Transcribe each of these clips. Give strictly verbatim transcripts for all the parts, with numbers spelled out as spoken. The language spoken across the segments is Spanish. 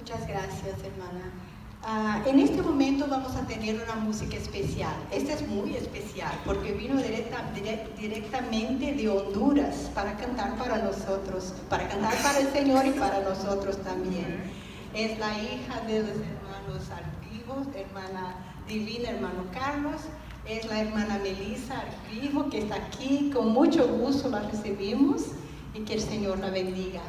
Muchas gracias, hermana. Uh, en este momento vamos a tener una música especial. Esta es muy especial porque vino directa, direct, directamente de Honduras para cantar para nosotros, para cantar para el Señor y para nosotros también. Es la hija de los hermanos Argivos, hermana Divina, hermano Carlos. Es la hermana Melissa Argivo, que está aquí. Con mucho gusto la recibimos y que el Señor la bendiga.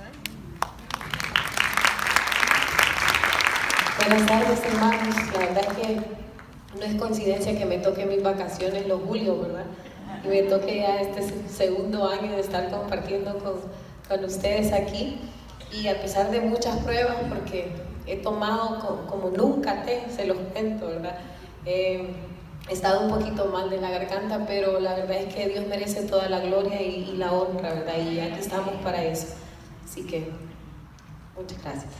Buenas tardes, hermanos. La verdad es que no es coincidencia que me toque mis vacaciones los julios, ¿verdad? Y me toque ya este segundo año de estar compartiendo con, con ustedes aquí. Y a pesar de muchas pruebas, porque he tomado como, como nunca té, se los cuento, ¿verdad? Eh, he estado un poquito mal de la garganta, pero la verdad es que Dios merece toda la gloria y, y la honra, ¿verdad? Y aquí estamos para eso. Así que, muchas gracias.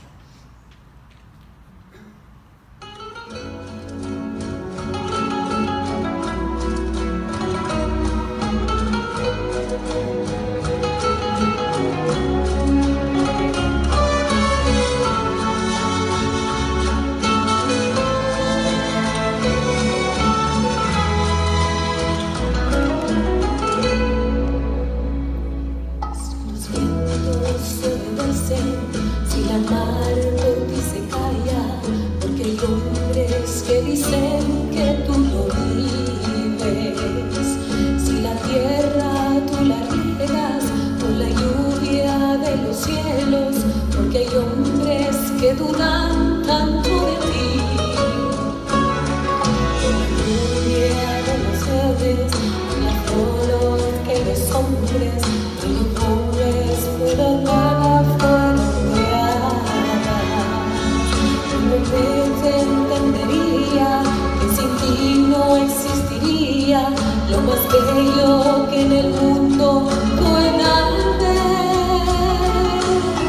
Si la mar por ti se calla, porque hay hombres que dicen que tú no vives. Si la tierra tú la riegas con la lluvia de los cielos, porque hay hombres que dudan tanto de ti. Con la lluvia de los aves, con la flor que los hombres, que los pobres fueron nada, fueron te entendería que sin ti no existiría lo más bello que en el mundo pueda haber.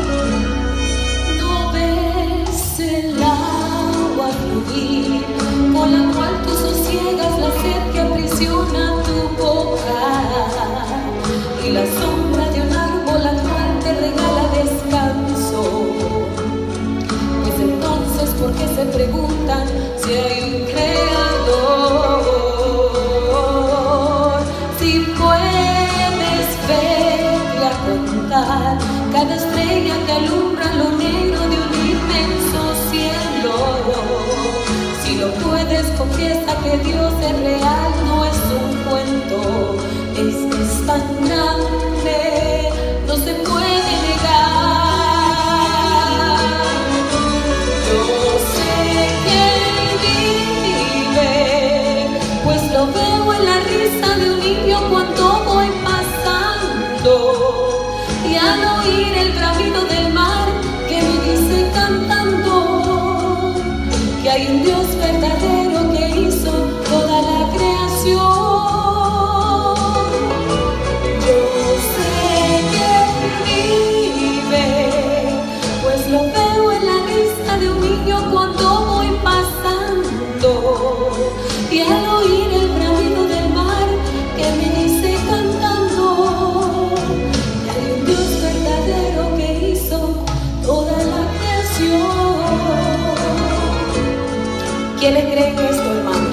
No ves el agua fluir con la cual tú sosiegas la sed que aprisiona tu boca, y la sombra de un árbol al cual te regala descanso. Entonces, ¿por qué se preguntan si hay un creador? Si puedes ver a contar cada estrella que alumbra lo negro de un inmenso cielo. Si lo puedes, confiesa que Dios es real, no es un cuento. Es que es tan grande, no se puede negar. Lo veo en la risa de un niño cuando voy pasando, y al oír el bramido del mar que me dice cantando que hay un Dios verdadero que hizo toda la creación. Yo sé que vive, pues lo veo en la risa de un niño cuando voy pasando, y al oír el bramido del mar que me dice cantando que hay un Dios verdadero que hizo toda la creación. ¿Quiénes creen esto, hermanos?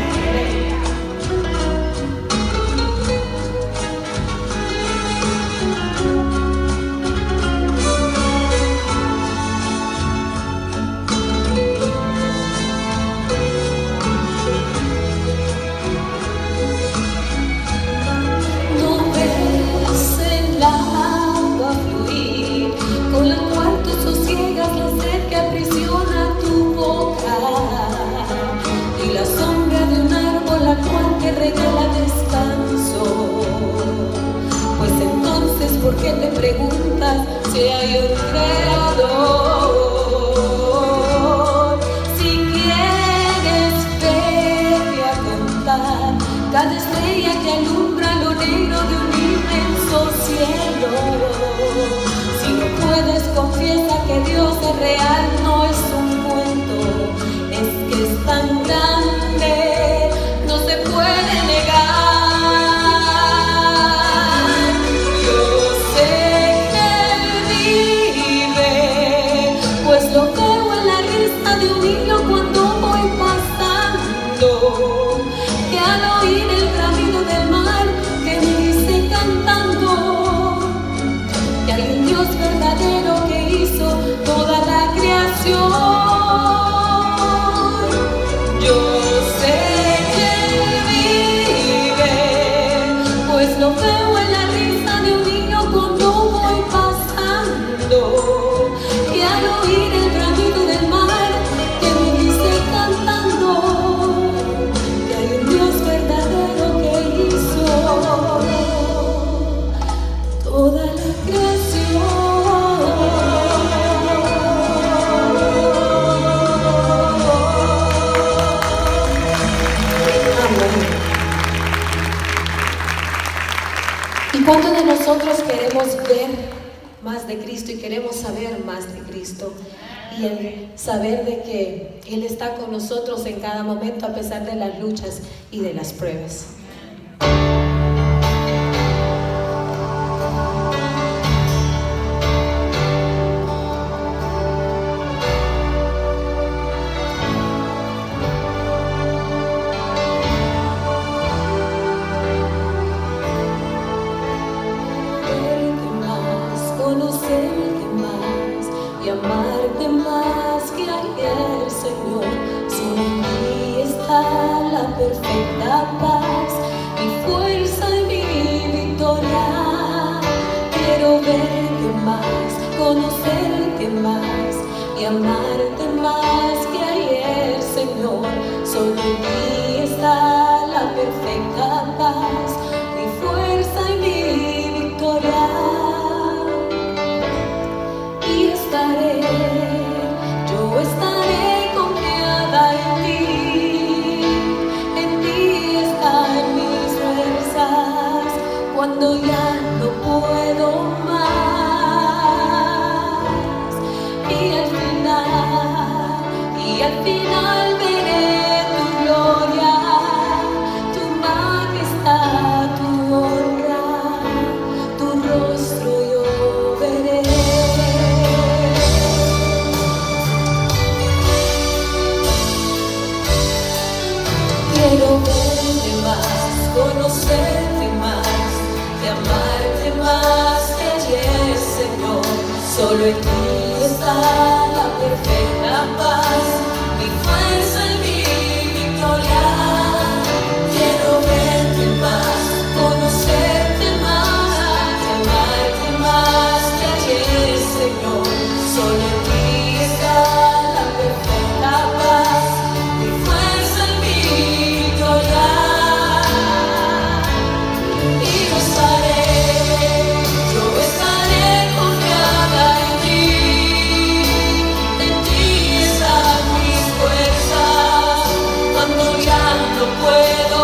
Regala descanso. Pues entonces, ¿por qué te preguntas si hay un creador? Si quieres verte a contar cada estrella que alumbra lo negro de un inmenso cielo. Si no puedes, confiesa que Dios es real, no es un cuento. Es que es tan grande, no se puede negar. Yo sé que Él vive, pues lo veo en la risa de un niño cuando voy pasando, y al oír el bramido del mar que me dice cantando que hay un Dios verdadero que hizo toda la creación. ¿Y cuántos de nosotros queremos ver más de Cristo y queremos saber más de Cristo? Y el saber de que Él está con nosotros en cada momento a pesar de las luchas y de las pruebas. Conocerte más y amarte más que ayer, Señor. Solo en ti está la perfecta paz, mi fuerza y mi victoria. Quiero verte más, conocerte más y amarte más que ayer, Señor. Solo en ti está la perfecta paz, mi fuerza y mi victoria. Y estaré, yo estaré confiada en ti, en ti están mis fuerzas, cuando ya no puedo más, y al final, y al final veré tu gloria, tu majestad, tu honra, tu rostro yo veré. Quiero verte más, conocerte más, de amarte más que ayer, Señor. Solo en ti está la perfecta paz, mi fuerza y mi victoria. Quiero verte más, conocerte más, de amarte más que ayer, Señor. Solo en ti está la perfecta paz, mi fuerza y mi victoria. Y yo estaré, yo estaré confiada en ti, en ti están mis fuerzas, cuando ya no puedo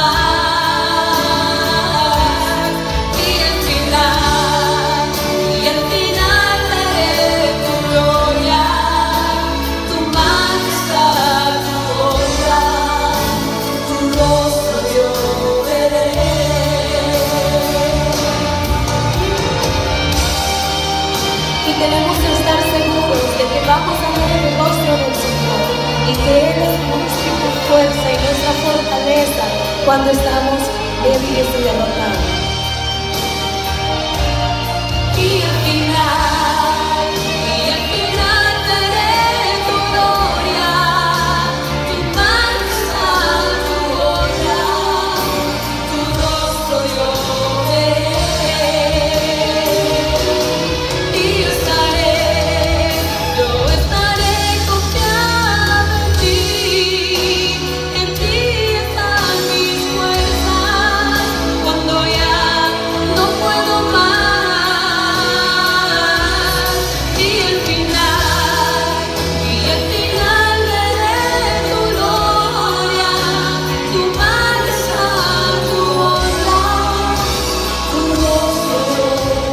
más. Y al final, y al final veré tu gloria, tu majestad, tu honra, tu rostro yo veré. Y tenemos que estar seguros de que vamos a ver el rostro del Señor y que Él es nuestra fuerza y nuestra fortaleza cuando estamos débiles y derrotados. Y al final, y al final veré tu gloria, tu majestad, tu honra, tu rostro yo veré. Y yo estaré, yo estaré confiada en ti, en ti están mis fuerzas, cuando ya no puedo más. Y al final, y al final veré tu gloria, tu majestad, tu honra, tu rostro yo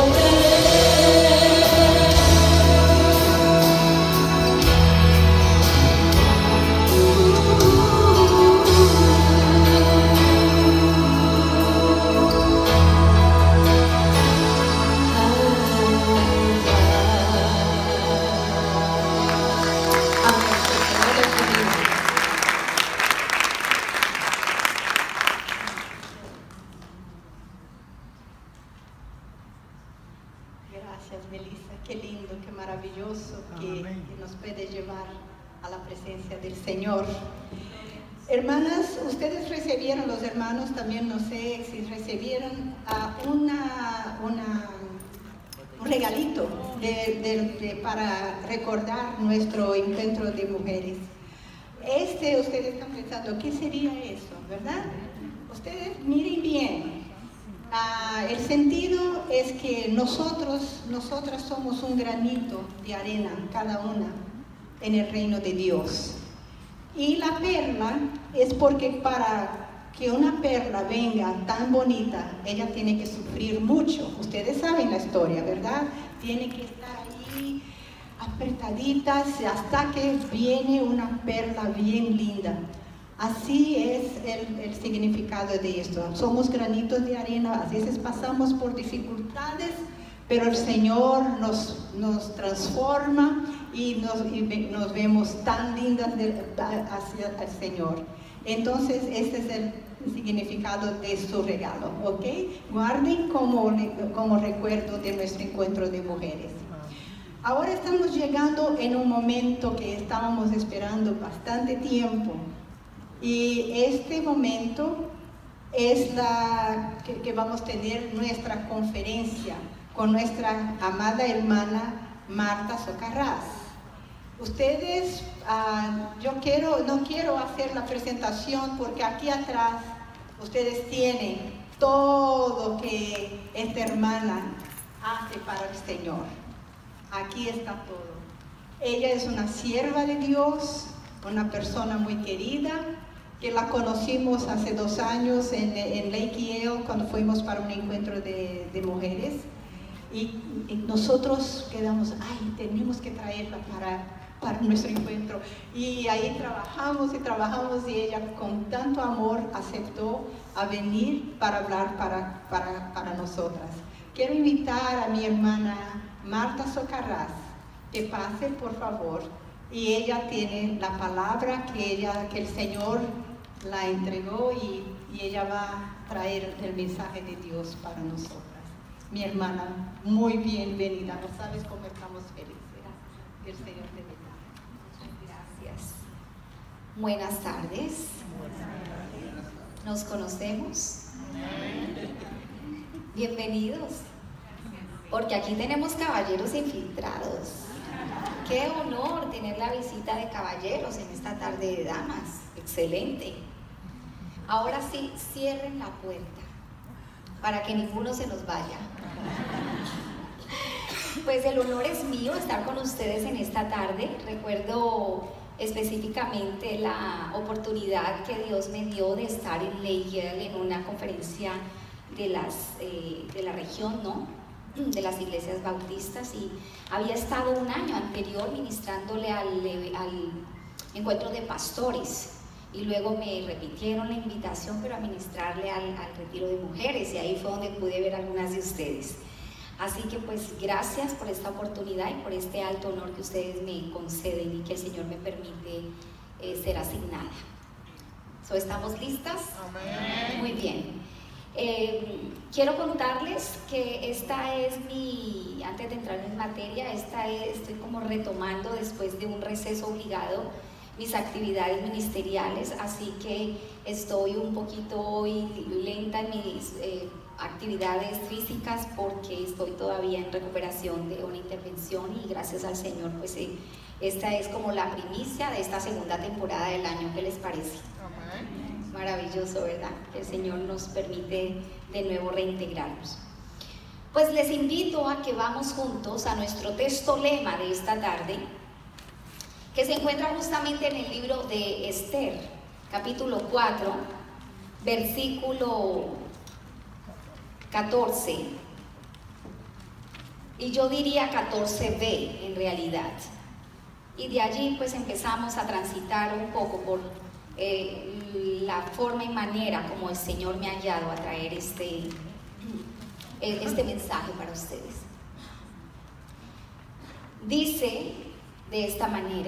Gracias, Melissa. Qué lindo, qué maravilloso que, que nos puede llevar a la presencia del Señor. Hermanas, ustedes recibieron, los hermanos también, no sé si recibieron uh, una, una, un regalito de, de, de, para recordar nuestro encuentro de mujeres. Este, ustedes están pensando, ¿qué sería eso? ¿Verdad? Ustedes miren bien. Uh, el sentido es que nosotros, nosotras somos un granito de arena, cada una, en el reino de Dios. Y la perla es porque para que una perla venga tan bonita, ella tiene que sufrir mucho. Ustedes saben la historia, ¿verdad? Tiene que estar ahí apretaditas hasta que viene una perla bien linda. Así es el, el significado de esto. Somos granitos de arena, a veces pasamos por dificultades, pero el Señor nos, nos transforma y nos, y nos vemos tan lindas de, hacia el Señor. Entonces, este es el significado de su regalo, ¿ok? Guarden como, como recuerdo de nuestro encuentro de mujeres. Ahora estamos llegando en un momento que estábamos esperando bastante tiempo. Y este momento es la que, que vamos a tener nuestra conferencia con nuestra amada hermana Marta Socarrás. Ustedes, uh, yo quiero, no quiero hacer la presentación porque aquí atrás ustedes tienen todo que esta hermana hace para el Señor. Aquí está todo. Ella es una sierva de Dios, una persona muy querida, que la conocimos hace dos años en, en Lake Yale cuando fuimos para un encuentro de, de mujeres. Y, y nosotros quedamos, ay, tenemos que traerla para, para nuestro encuentro. Y ahí trabajamos y trabajamos y ella con tanto amor aceptó a venir para hablar para, para, para nosotras. Quiero invitar a mi hermana Marta Socarrás que pase, por favor. Y ella tiene la palabra que, ella, que el Señor la entregó y, y ella va a traer el mensaje de Dios para nosotras. Mi hermana, muy bienvenida. No sabes cómo estamos felices. Que el Señor te bendiga. Muchas gracias. Buenas tardes. ¿Nos conocemos? Bienvenidos. Porque aquí tenemos caballeros infiltrados. Qué honor tener la visita de caballeros en esta tarde de damas. Excelente. Ahora sí, cierren la puerta para que ninguno se nos vaya. Pues el honor es mío estar con ustedes en esta tarde. Recuerdo específicamente la oportunidad que Dios me dio de estar en Lake Yale en una conferencia de, las, eh, de la región, ¿no? de las iglesias bautistas, y había estado un año anterior ministrándole al, al encuentro de pastores, y luego me repitieron la invitación, pero a ministrarle al, al retiro de mujeres, y ahí fue donde pude ver a algunas de ustedes. Así que pues gracias por esta oportunidad y por este alto honor que ustedes me conceden y que el Señor me permite eh, ser asignada. So, ¿estamos listas? Amén. Muy bien. Eh, quiero contarles que esta es mi, antes de entrar en materia, esta es, estoy como retomando después de un receso obligado mis actividades ministeriales, así que estoy un poquito hoy lenta en mis eh, actividades físicas porque estoy todavía en recuperación de una intervención, y gracias al Señor pues eh, esta es como la primicia de esta segunda temporada del año. ¿Qué les parece? Amén. Maravilloso, ¿verdad? Que el Señor nos permite de nuevo reintegrarnos. Pues les invito a que vamos juntos a nuestro texto lema de esta tarde, que se encuentra justamente en el libro de Esther, capítulo cuatro, versículo catorce, y yo diría catorce b en realidad, y de allí pues empezamos a transitar un poco por eh, la forma y manera como el Señor me ha guiado a traer este, este mensaje para ustedes. Dice de esta manera: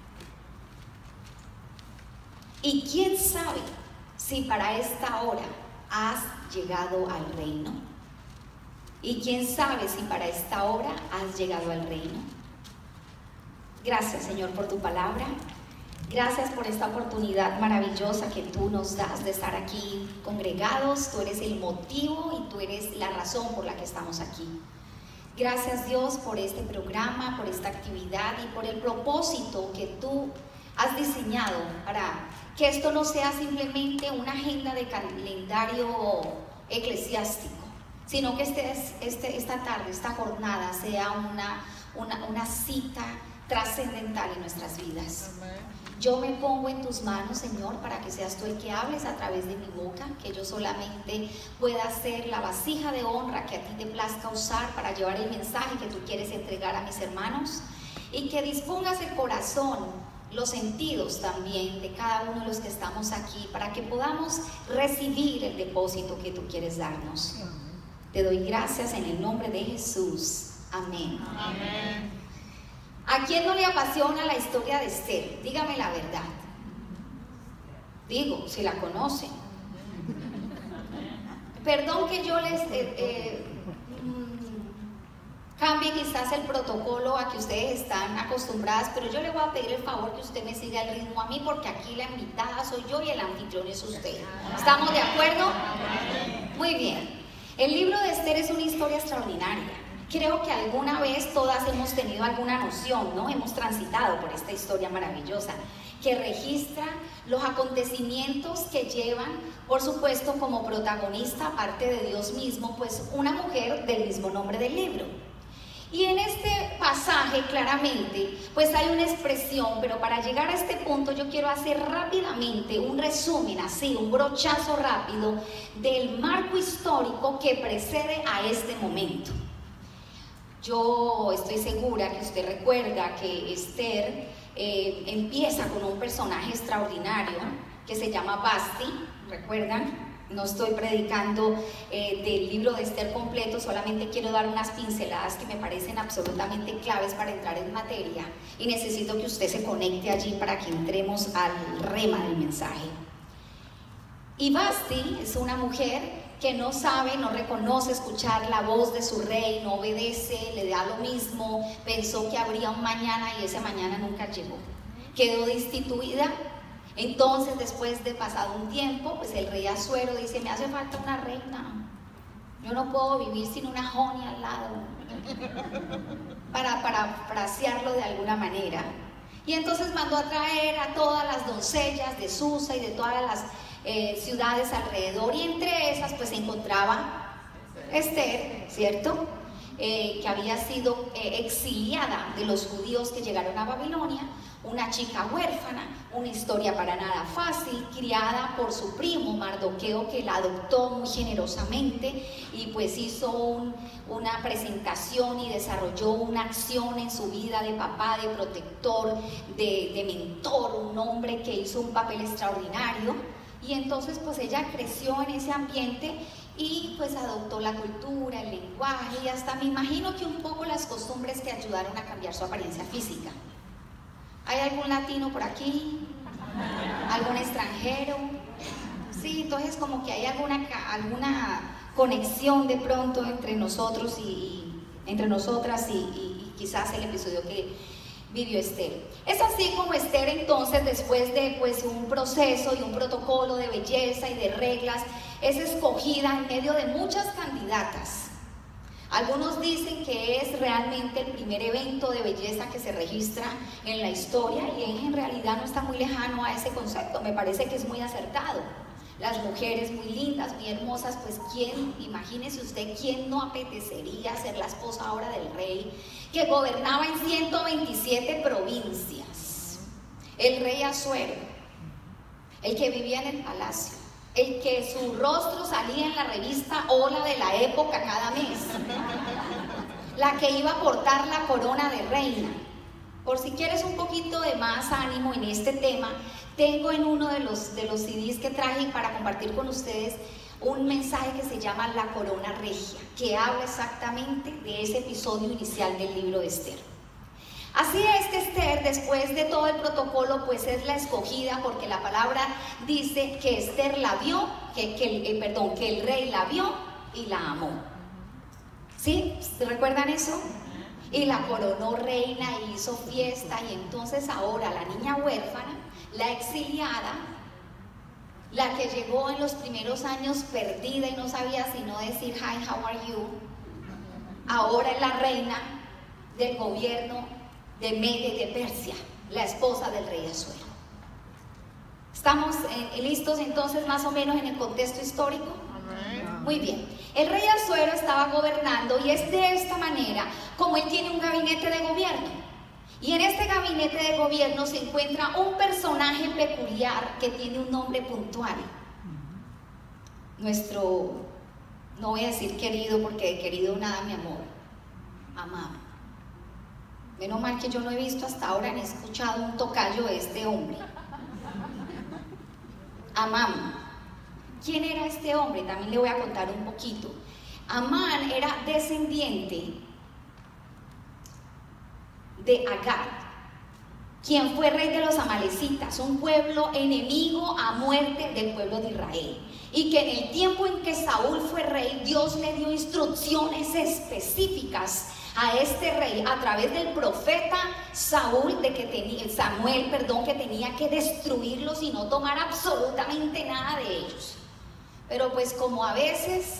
¿y quién sabe si para esta hora has llegado al reino? ¿Y quién sabe si para esta hora has llegado al reino? Gracias, Señor, por tu palabra. Gracias por esta oportunidad maravillosa que tú nos das de estar aquí congregados. Tú eres el motivo y tú eres la razón por la que estamos aquí. Gracias, Dios, por este programa, por esta actividad y por el propósito que tú has diseñado para que esto no sea simplemente una agenda de calendario eclesiástico, sino que este, este, esta tarde, esta jornada sea una, una, una cita trascendental en nuestras vidas. Amén. Yo me pongo en tus manos, Señor, para que seas tú el que hables a través de mi boca, que yo solamente pueda ser la vasija de honra que a ti te plazca usar para llevar el mensaje que tú quieres entregar a mis hermanos, y que dispongas el corazón, los sentidos también de cada uno de los que estamos aquí, para que podamos recibir el depósito que tú quieres darnos. Te doy gracias en el nombre de Jesús. Amén. Amén. ¿A quién no le apasiona la historia de Esther? Dígame la verdad. Digo, si la conocen. Perdón que yo les eh, eh, cambie quizás el protocolo a que ustedes están acostumbradas, pero yo le voy a pedir el favor que usted me siga el ritmo a mí, porque aquí la invitada soy yo y el anfitrión es usted. ¿Estamos de acuerdo? Muy bien. El libro de Esther es una historia extraordinaria. Creo que alguna vez todas hemos tenido alguna noción, ¿no? Hemos transitado por esta historia maravillosa que registra los acontecimientos que llevan, por supuesto, como protagonista, aparte de Dios mismo, pues una mujer del mismo nombre del libro. Y en este pasaje, claramente, pues hay una expresión, pero para llegar a este punto yo quiero hacer rápidamente un resumen, así, un brochazo rápido del marco histórico que precede a este momento. Yo estoy segura que usted recuerda que Esther eh, empieza con un personaje extraordinario que se llama Vasti, ¿recuerdan? No estoy predicando eh, del libro de Esther completo, solamente quiero dar unas pinceladas que me parecen absolutamente claves para entrar en materia, y necesito que usted se conecte allí para que entremos al rema del mensaje. Y Vasti es una mujer que no sabe, no reconoce escuchar la voz de su rey, no obedece, le da lo mismo, pensó que habría un mañana y ese mañana nunca llegó. Quedó destituida. Entonces, después de pasado un tiempo, pues el rey Asuero dice: me hace falta una reina, yo no puedo vivir sin una Jonia al lado, para parafrasearlo de alguna manera. Y entonces mandó a traer a todas las doncellas de Susa y de todas las Eh, ciudades alrededor, y entre esas pues se encontraba Esther, ¿cierto? Eh, que había sido eh, exiliada de los judíos que llegaron a Babilonia, una chica huérfana, una historia para nada fácil, criada por su primo Mardoqueo, que la adoptó muy generosamente y pues hizo un, una presentación y desarrolló una acción en su vida de papá, de protector, de, de mentor, un hombre que hizo un papel extraordinario. Y entonces pues ella creció en ese ambiente y pues adoptó la cultura, el lenguaje y hasta me imagino que un poco las costumbres que ayudaron a cambiar su apariencia física. ¿Hay algún latino por aquí? ¿Algún extranjero? Sí, entonces como que hay alguna, alguna conexión de pronto entre nosotros y entre nosotras y, y, y quizás el episodio que vivió Esther. Es así como Esther entonces, después de pues un proceso y un protocolo de belleza y de reglas, es escogida en medio de muchas candidatas. Algunos dicen que es realmente el primer evento de belleza que se registra en la historia, y en realidad no está muy lejano a ese concepto. Me parece que es muy acertado. Las mujeres muy lindas, muy hermosas, pues quién, imagínese usted, quién no apetecería ser la esposa ahora del rey, que gobernaba en ciento veintisiete provincias, el rey Asuero, el que vivía en el palacio, el que su rostro salía en la revista Hola de la época cada mes, la que iba a portar la corona de reina. Por si quieres un poquito de más ánimo en este tema, tengo en uno de los, de los C Ds que traje para compartir con ustedes un mensaje que se llama La Corona Regia, que habla exactamente de ese episodio inicial del libro de Esther. Así es que Esther, después de todo el protocolo, pues es la escogida, porque la palabra dice que Esther la vio, que, que, eh, perdón, que el rey la vio y la amó. ¿Sí? ¿Recuerdan eso? Y la coronó reina y hizo fiesta, y entonces ahora la niña huérfana la exiliada, la que llegó en los primeros años perdida y no sabía sino decir hi, how are you, ahora es la reina del gobierno de Media y de Persia, la esposa del rey Asuero. ¿Estamos eh, listos entonces más o menos en el contexto histórico? Muy bien. El rey Asuero estaba gobernando y es de esta manera como él tiene un gabinete de gobierno. Y en este gabinete de gobierno se encuentra un personaje peculiar que tiene un nombre puntual. Nuestro, no voy a decir querido porque de querido nada mi amor, amado. Menos mal que yo no he visto hasta ahora ni he escuchado un tocayo de este hombre. Amán. ¿Quién era este hombre? También le voy a contar un poquito. Amán era descendiente de Agag, quien fue rey de los amalecitas, un pueblo enemigo a muerte del pueblo de Israel. Y que en el tiempo en que Saúl fue rey, Dios le dio instrucciones específicas a este rey a través del profeta Saúl, de que tenía, Samuel, perdón, que tenía que destruirlos y no tomar absolutamente nada de ellos. Pero pues como a veces,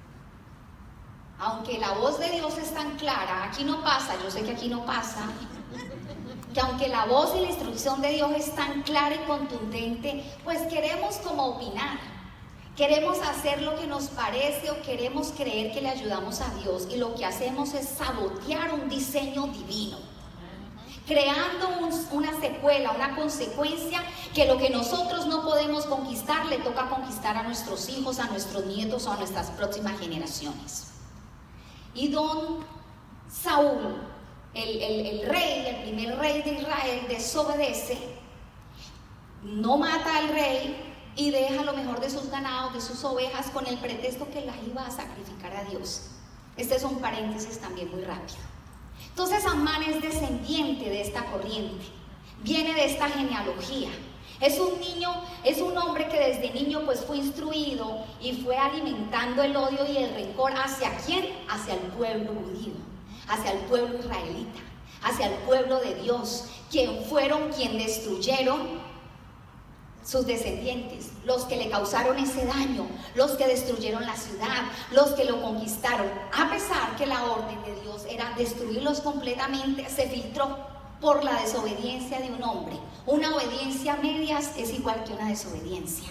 aunque la voz de Dios es tan clara, aquí no pasa, yo sé que aquí no pasa, que aunque la voz y la instrucción de Dios es tan clara y contundente, pues queremos como opinar, queremos hacer lo que nos parece o queremos creer que le ayudamos a Dios, y lo que hacemos es sabotear un diseño divino, creando un, una secuela, una consecuencia que lo que nosotros no podemos conquistar le toca conquistar a nuestros hijos, a nuestros nietos o a nuestras próximas generaciones. Y don Saúl, el, el, el rey, el primer rey de Israel, desobedece, no mata al rey y deja lo mejor de sus ganados, de sus ovejas, con el pretexto que las iba a sacrificar a Dios. Este es un paréntesis también muy rápido. Entonces Amán es descendiente de esta corriente, viene de esta genealogía. Es un niño, es un hombre que desde niño pues fue instruido y fue alimentando el odio y el rencor. ¿Hacia quién? Hacia el pueblo judío, hacia el pueblo israelita, hacia el pueblo de Dios, quien fueron quien destruyeron sus descendientes, los que le causaron ese daño, los que destruyeron la ciudad, los que lo conquistaron. A pesar que la orden de Dios era destruirlos completamente, se filtró por la desobediencia de un hombre. Una obediencia a medias es igual que una desobediencia.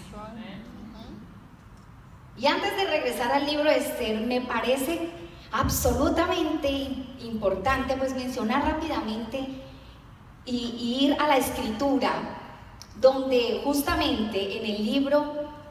Y antes de regresar al libro de Esther, me parece absolutamente importante pues mencionar rápidamente y, y ir a la escritura, donde justamente en el libro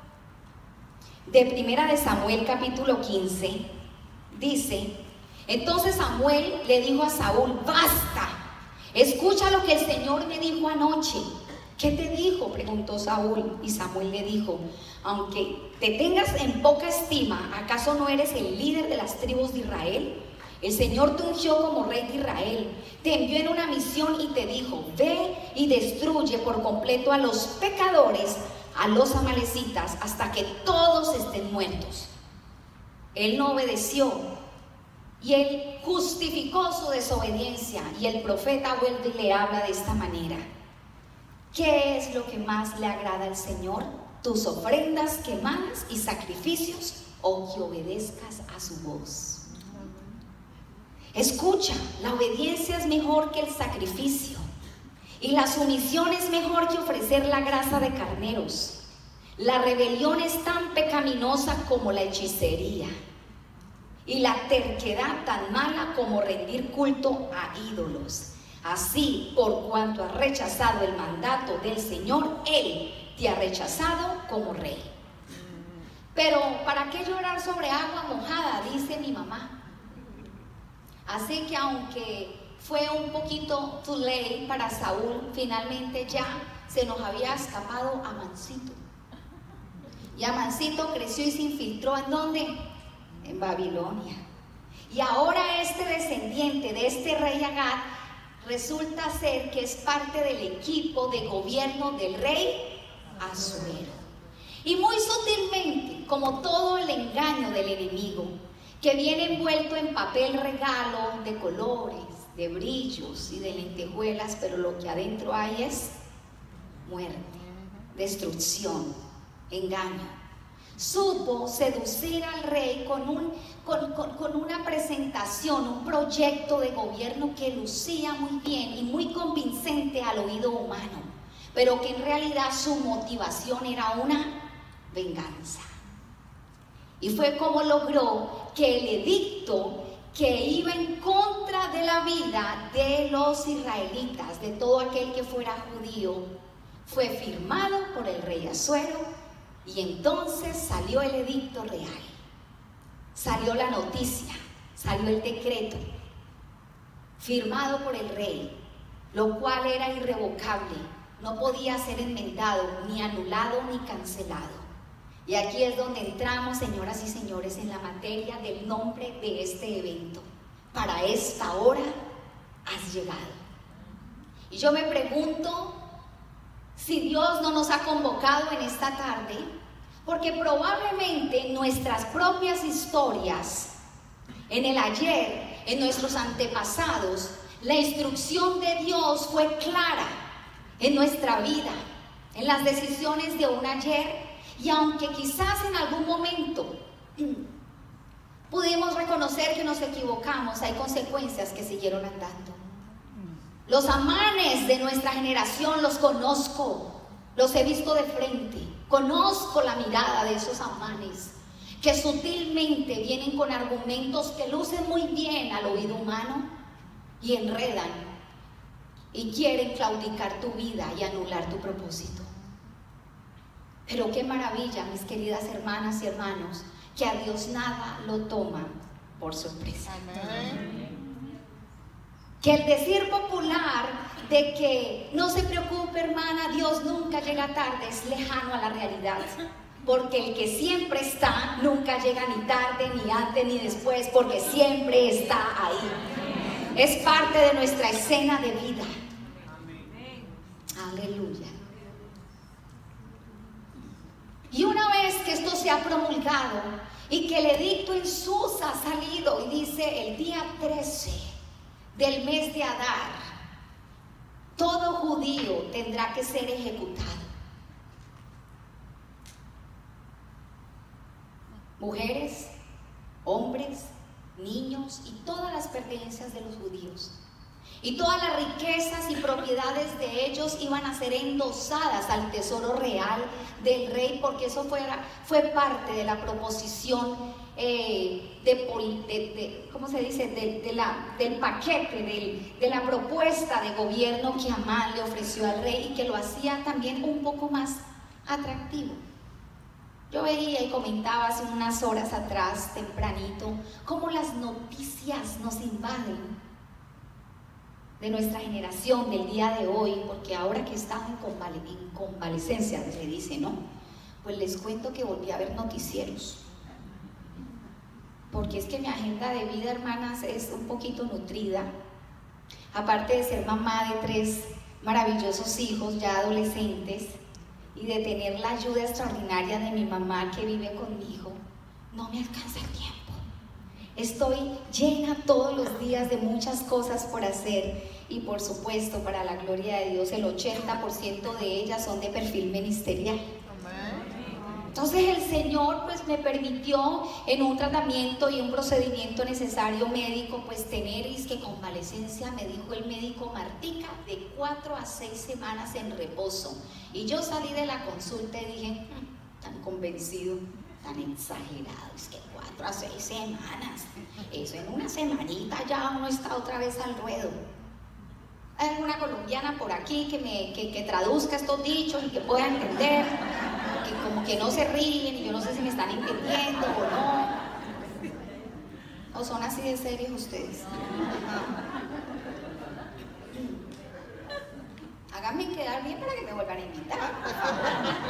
de Primera de Samuel capítulo quince dice: entonces Samuel le dijo a Saúl: basta, escucha lo que el Señor me dijo anoche. ¿Qué te dijo?, preguntó Saúl. Y Samuel le dijo: aunque te tengas en poca estima, ¿acaso no eres el líder de las tribus de Israel? El Señor te ungió como rey de Israel, te envió en una misión y te dijo: ve y destruye por completo a los pecadores, a los amalecitas, hasta que todos estén muertos. Él no obedeció y él justificó su desobediencia, y el profeta vuelve y le habla de esta manera: ¿qué es lo que más le agrada al Señor? ¿Tus ofrendas quemadas y sacrificios, o que obedezcas a su voz? Escucha, la obediencia es mejor que el sacrificio, y la sumisión es mejor que ofrecer la grasa de carneros. La rebelión es tan pecaminosa como la hechicería, y la terquedad tan mala como rendir culto a ídolos. Así, por cuanto has rechazado el mandato del Señor, Él te ha rechazado como rey. Pero ¿para qué llorar sobre agua mojada?, dice mi mamá. Así que aunque fue un poquito too late para Saúl, finalmente ya se nos había escapado Amancito. Y Amancito creció y se infiltró ¿en dónde? En Babilonia. Y ahora este descendiente de este rey Agag resulta ser que es parte del equipo de gobierno del rey Asuero. Y muy sutilmente, como todo el engaño del enemigo, que viene envuelto en papel regalo de colores, de brillos y de lentejuelas, pero lo que adentro hay es muerte, destrucción, engaño. Supo seducir al rey con, un, con, con, con una presentación, un proyecto de gobierno que lucía muy bien y muy convincente al oído humano, pero que en realidad su motivación era una venganza. Y fue como logró que el edicto que iba en contra de la vida de los israelitas, de todo aquel que fuera judío, fue firmado por el rey Asuero. Y entonces salió el edicto real, salió la noticia, salió el decreto, firmado por el rey, lo cual era irrevocable, no podía ser enmendado, ni anulado, ni cancelado. Y aquí es donde entramos, señoras y señores, en la materia del nombre de este evento. Para esta hora has llegado. Y yo me pregunto si Dios no nos ha convocado en esta tarde, porque probablemente nuestras propias historias, en el ayer, en nuestros antepasados, la instrucción de Dios fue clara en nuestra vida, en las decisiones de un ayer, y aunque quizás en algún momento pudimos reconocer que nos equivocamos, hay consecuencias que siguieron andando. Los amanes de nuestra generación los conozco, los he visto de frente, conozco la mirada de esos amanes que sutilmente vienen con argumentos que lucen muy bien al oído humano y enredan y quieren claudicar tu vida y anular tu propósito. Pero qué maravilla, mis queridas hermanas y hermanos, que a Dios nada lo toma por sorpresa. Amén. Que el decir popular de que no se preocupe, hermana, Dios nunca llega tarde, es lejano a la realidad. Porque el que siempre está, nunca llega ni tarde, ni antes, ni después, porque siempre está ahí. Es parte de nuestra escena de vida. Aleluya. Y una vez que esto se ha promulgado y que el edicto en sus ha salido y dice el día trece del mes de Adar, todo judío tendrá que ser ejecutado. Mujeres, hombres, niños y todas las pertenencias de los judíos. Y todas las riquezas y propiedades de ellos iban a ser endosadas al tesoro real del rey, porque eso fuera, fue parte de la proposición eh, de, de, de, ¿cómo se dice? De, de la, del paquete, de, de la propuesta de gobierno que Amán le ofreció al rey y que lo hacía también un poco más atractivo. Yo veía y comentaba hace unas horas atrás, tempranito, cómo las noticias nos invaden de nuestra generación, del día de hoy, porque ahora que estamos en, convale, en convalecencia, se dice, ¿no? Pues les cuento que volví a ver noticieros, porque es que mi agenda de vida, hermanas, es un poquito nutrida. Aparte de ser mamá de tres maravillosos hijos ya adolescentes y de tener la ayuda extraordinaria de mi mamá que vive conmigo, no me alcanza el tiempo. Estoy llena todos los días de muchas cosas por hacer y por supuesto, para la gloria de Dios, el ochenta por ciento de ellas son de perfil ministerial. Entonces el Señor pues me permitió en un tratamiento y un procedimiento necesario médico pues tener es que convalecencia, me dijo el médico Martica, de cuatro a seis semanas en reposo. Y yo salí de la consulta y dije, mmm, tan convencido, tan exagerado, es que cuatro a seis semanas, eso en una semanita ya uno está otra vez al ruedo. Hay alguna colombiana por aquí que, me, que, que traduzca estos dichos y que pueda entender, que como que no se ríen y yo no sé si me están entendiendo o no. ¿O son así de serios ustedes? Háganme quedar bien para que me vuelvan a invitar, por favor.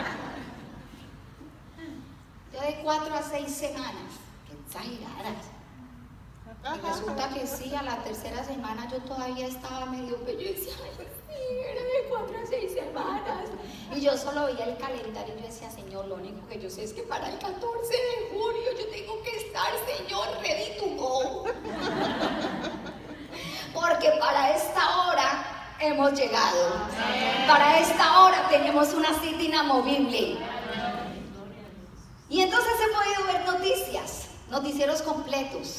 Yo de cuatro a seis semanas, qué exageradas. Y resulta que sí, a la tercera semana yo todavía estaba medio pello y decía, ay, sí, era de cuatro a seis semanas. Y yo solo veía el calendario y yo decía, Señor, lo único que yo sé es que para el catorce de julio yo tengo que estar, Señor, ready to go. Porque para esta hora hemos llegado. Para esta hora tenemos una cita inamovible. Y entonces he podido ver noticias, noticieros completos.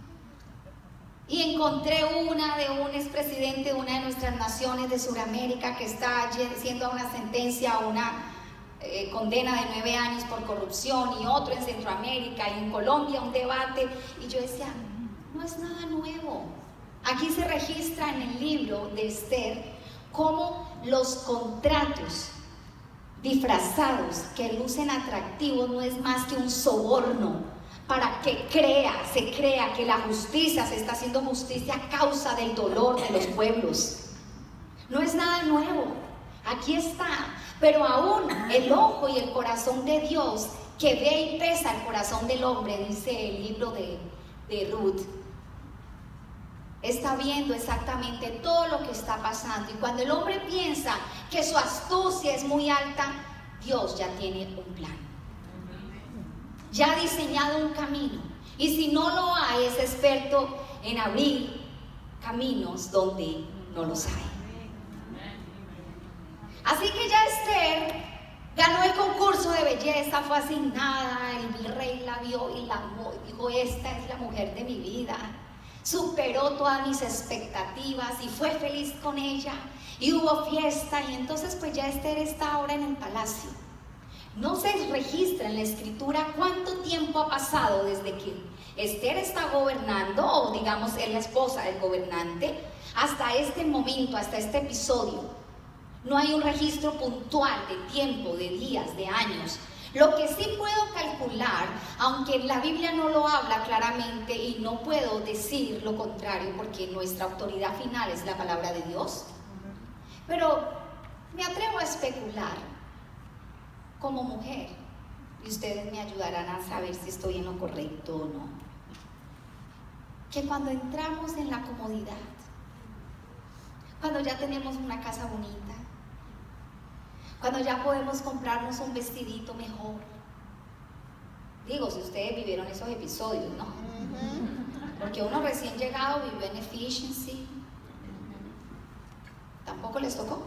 Y encontré una de un expresidente de una de nuestras naciones de Sudamérica que está haciendo una sentencia, una eh, condena de nueve años por corrupción, y otro en Centroamérica y en Colombia, un debate. Y yo decía, no es nada nuevo. Aquí se registra en el libro de Esther cómo los contratos disfrazados que lucen atractivos no es más que un soborno para que crea, se crea que la justicia se está haciendo justicia a causa del dolor de los pueblos. No es nada nuevo, aquí está, pero aún el ojo y el corazón de Dios que ve y pesa el corazón del hombre, dice el libro de, de Ruth, está viendo exactamente todo lo que está pasando. Y cuando el hombre piensa que su astucia es muy alta, Dios ya tiene un plan, ya ha diseñado un camino, y si no lo hay, es experto en abrir caminos donde no los hay. Así que ya Esther ganó el concurso de belleza, fue asignada, el rey la vio y la amó, dijo, esta es la mujer de mi vida, superó todas mis expectativas y fue feliz con ella, y hubo fiesta. Y entonces pues ya Esther está ahora en el palacio. No se registra en la escritura cuánto tiempo ha pasado desde que Esther está gobernando, o digamos es la esposa del gobernante, hasta este momento, hasta este episodio. No hay un registro puntual de tiempo, de días, de años. Lo que sí puedo calcular, aunque la Biblia no lo habla claramente y no puedo decir lo contrario porque nuestra autoridad final es la palabra de Dios, pero me atrevo a especular como mujer, y ustedes me ayudarán a saber si estoy en lo correcto o no, que cuando entramos en la comodidad, cuando ya tenemos una casa bonita, cuando ya podemos comprarnos un vestidito mejor, digo, si ustedes vivieron esos episodios, ¿no? Porque uno recién llegado vivió en Efficiency. ¿Tampoco les tocó?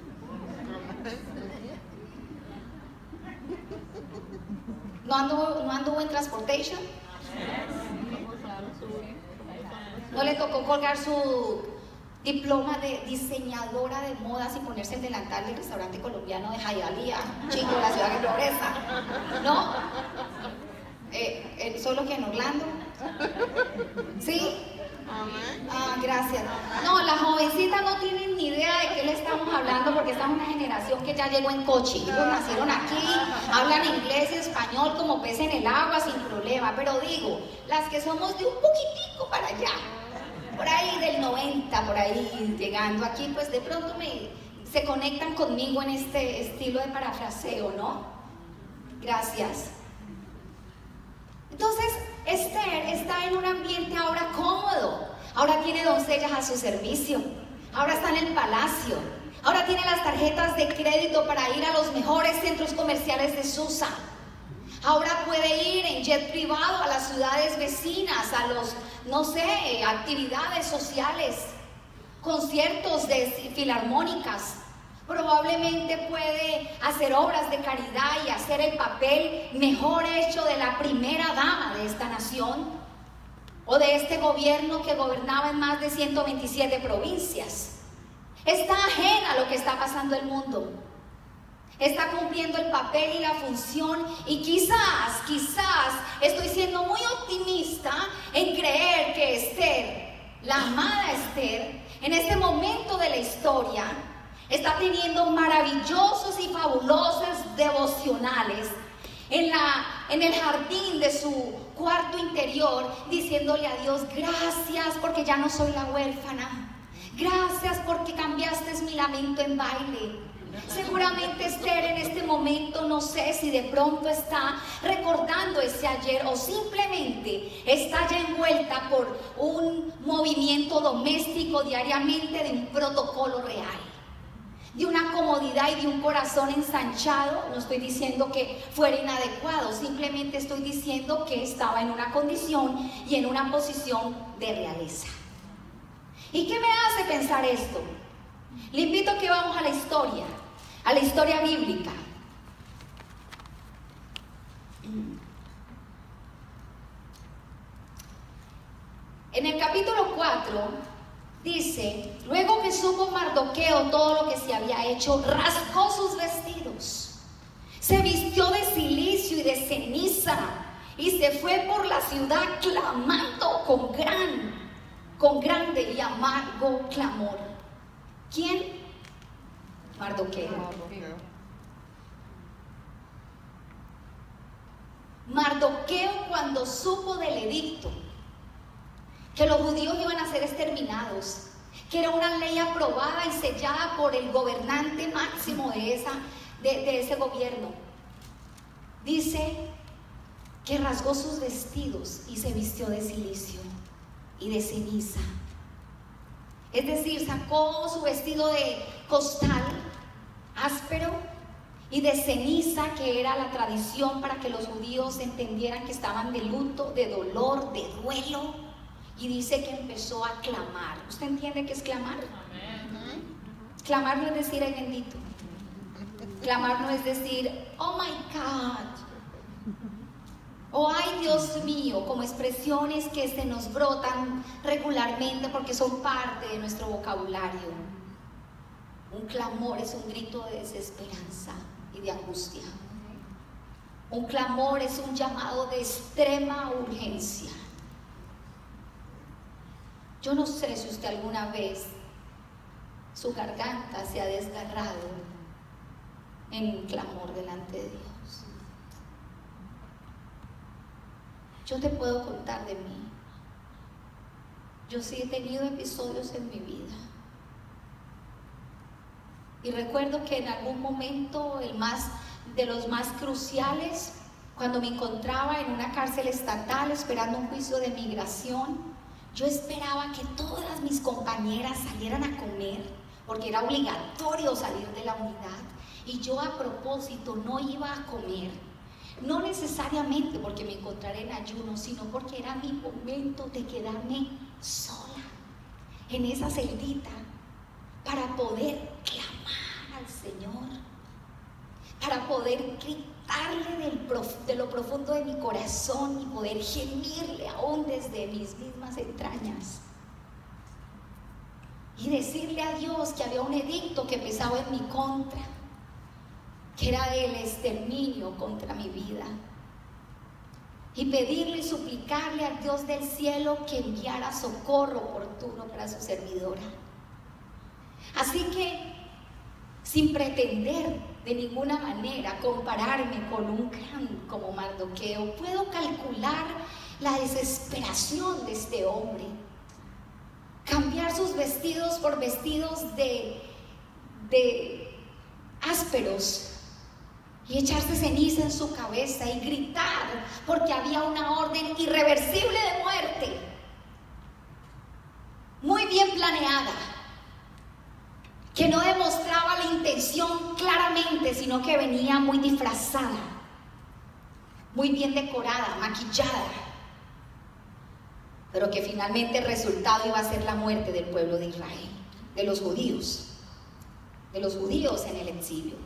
¿No anduvo, no anduvo en Transportation? ¿No le tocó colgar su diploma de diseñadora de modas y ponerse el delantal del restaurante colombiano de Hialeah, chico, la ciudad que progresa? ¿No? Eh, eh, ¿Solo que en Orlando? ¿Sí? Ah, gracias. No, las jovencitas no tienen ni idea de qué le estamos hablando, porque esta es una generación que ya llegó en coche. Ellos nacieron aquí, hablan inglés y español como pez en el agua sin problema. Pero digo, las que somos de un poquitico para allá, por ahí del noventa, por ahí llegando aquí, pues de pronto me, se conectan conmigo en este estilo de parafraseo, ¿no? Gracias. Entonces, Esther está en un ambiente ahora cómodo, ahora tiene doncellas a su servicio, ahora está en el palacio, ahora tiene las tarjetas de crédito para ir a los mejores centros comerciales de Susa. Ahora puede ir en jet privado a las ciudades vecinas, a los, no sé, actividades sociales, conciertos de filarmónicas. Probablemente puede hacer obras de caridad y hacer el papel mejor hecho de la primera dama de esta nación, o de este gobierno que gobernaba en más de ciento veintisiete provincias. Está ajena a lo que está pasando en el mundo. Está cumpliendo el papel y la función, y quizás, quizás estoy siendo muy optimista en creer que Esther, la amada Esther, en este momento de la historia, está teniendo maravillosos y fabulosos devocionales en, la, en el jardín de su cuarto interior, diciéndole a Dios, gracias porque ya no soy la huérfana, gracias porque cambiaste mi lamento en baile. Seguramente Esther en este momento, no sé si de pronto está recordando ese ayer, o simplemente está ya envuelta por un movimiento doméstico diariamente de un protocolo real, de una comodidad y de un corazón ensanchado. No estoy diciendo que fuera inadecuado, simplemente estoy diciendo que estaba en una condición y en una posición de realeza. ¿Y qué me hace pensar esto? Le invito a que vamos a la historia, a la historia bíblica. En el capítulo cuatro dice: luego que supo Mardoqueo todo lo que se había hecho, rasgó sus vestidos, se vistió de cilicio y de ceniza y se fue por la ciudad clamando con gran, con grande y amargo clamor. ¿Quién? Mardoqueo. Mardoqueo, cuando supo del edicto que los judíos iban a ser exterminados, que era una ley aprobada y sellada por el gobernante máximo de, esa, de, de ese gobierno, dice que rasgó sus vestidos y se vistió de cilicio y de ceniza. Es decir, sacó su vestido de costal áspero y de ceniza, que era la tradición para que los judíos entendieran que estaban de luto, de dolor, de duelo. Y dice que empezó a clamar. ¿Usted entiende qué es clamar? Amén. Clamar no es decir ay bendito. Clamar no es decir oh my God, oh ay Dios mío, como expresiones que se nos brotan regularmente porque son parte de nuestro vocabulario. Un clamor es un grito de desesperanza y de angustia. Un clamor es un llamado de extrema urgencia. Yo no sé si usted alguna vez su garganta se ha desgarrado en un clamor delante de Dios. Yo te puedo contar de mí. Yo sí he tenido episodios en mi vida. Y recuerdo que en algún momento, el más, de los más cruciales, cuando me encontraba en una cárcel estatal esperando un juicio de migración, yo esperaba que todas mis compañeras salieran a comer, porque era obligatorio salir de la unidad. Y yo a propósito no iba a comer, no necesariamente porque me encontrara en ayuno, sino porque era mi momento de quedarme sola en esa celdita para poder clamar al Señor, para poder gritarle del prof, de lo profundo de mi corazón y poder gemirle aún desde mis mismas entrañas y decirle a Dios que había un edicto que pesaba en mi contra, que era el exterminio contra mi vida, y pedirle y suplicarle al Dios del cielo que enviara socorro oportuno para su servidora. Así que, sin pretender de ninguna manera compararme con un gran como Mardoqueo, puedo calcular la desesperación de este hombre. Cambiar sus vestidos por vestidos de, de ásperos y echarse ceniza en su cabeza y gritar porque había una orden irreversible de muerte, muy bien planeada, que no demostraba la intención claramente, sino que venía muy disfrazada, muy bien decorada, maquillada, pero que finalmente el resultado iba a ser la muerte del pueblo de Israel, de los judíos, de los judíos en el exilio.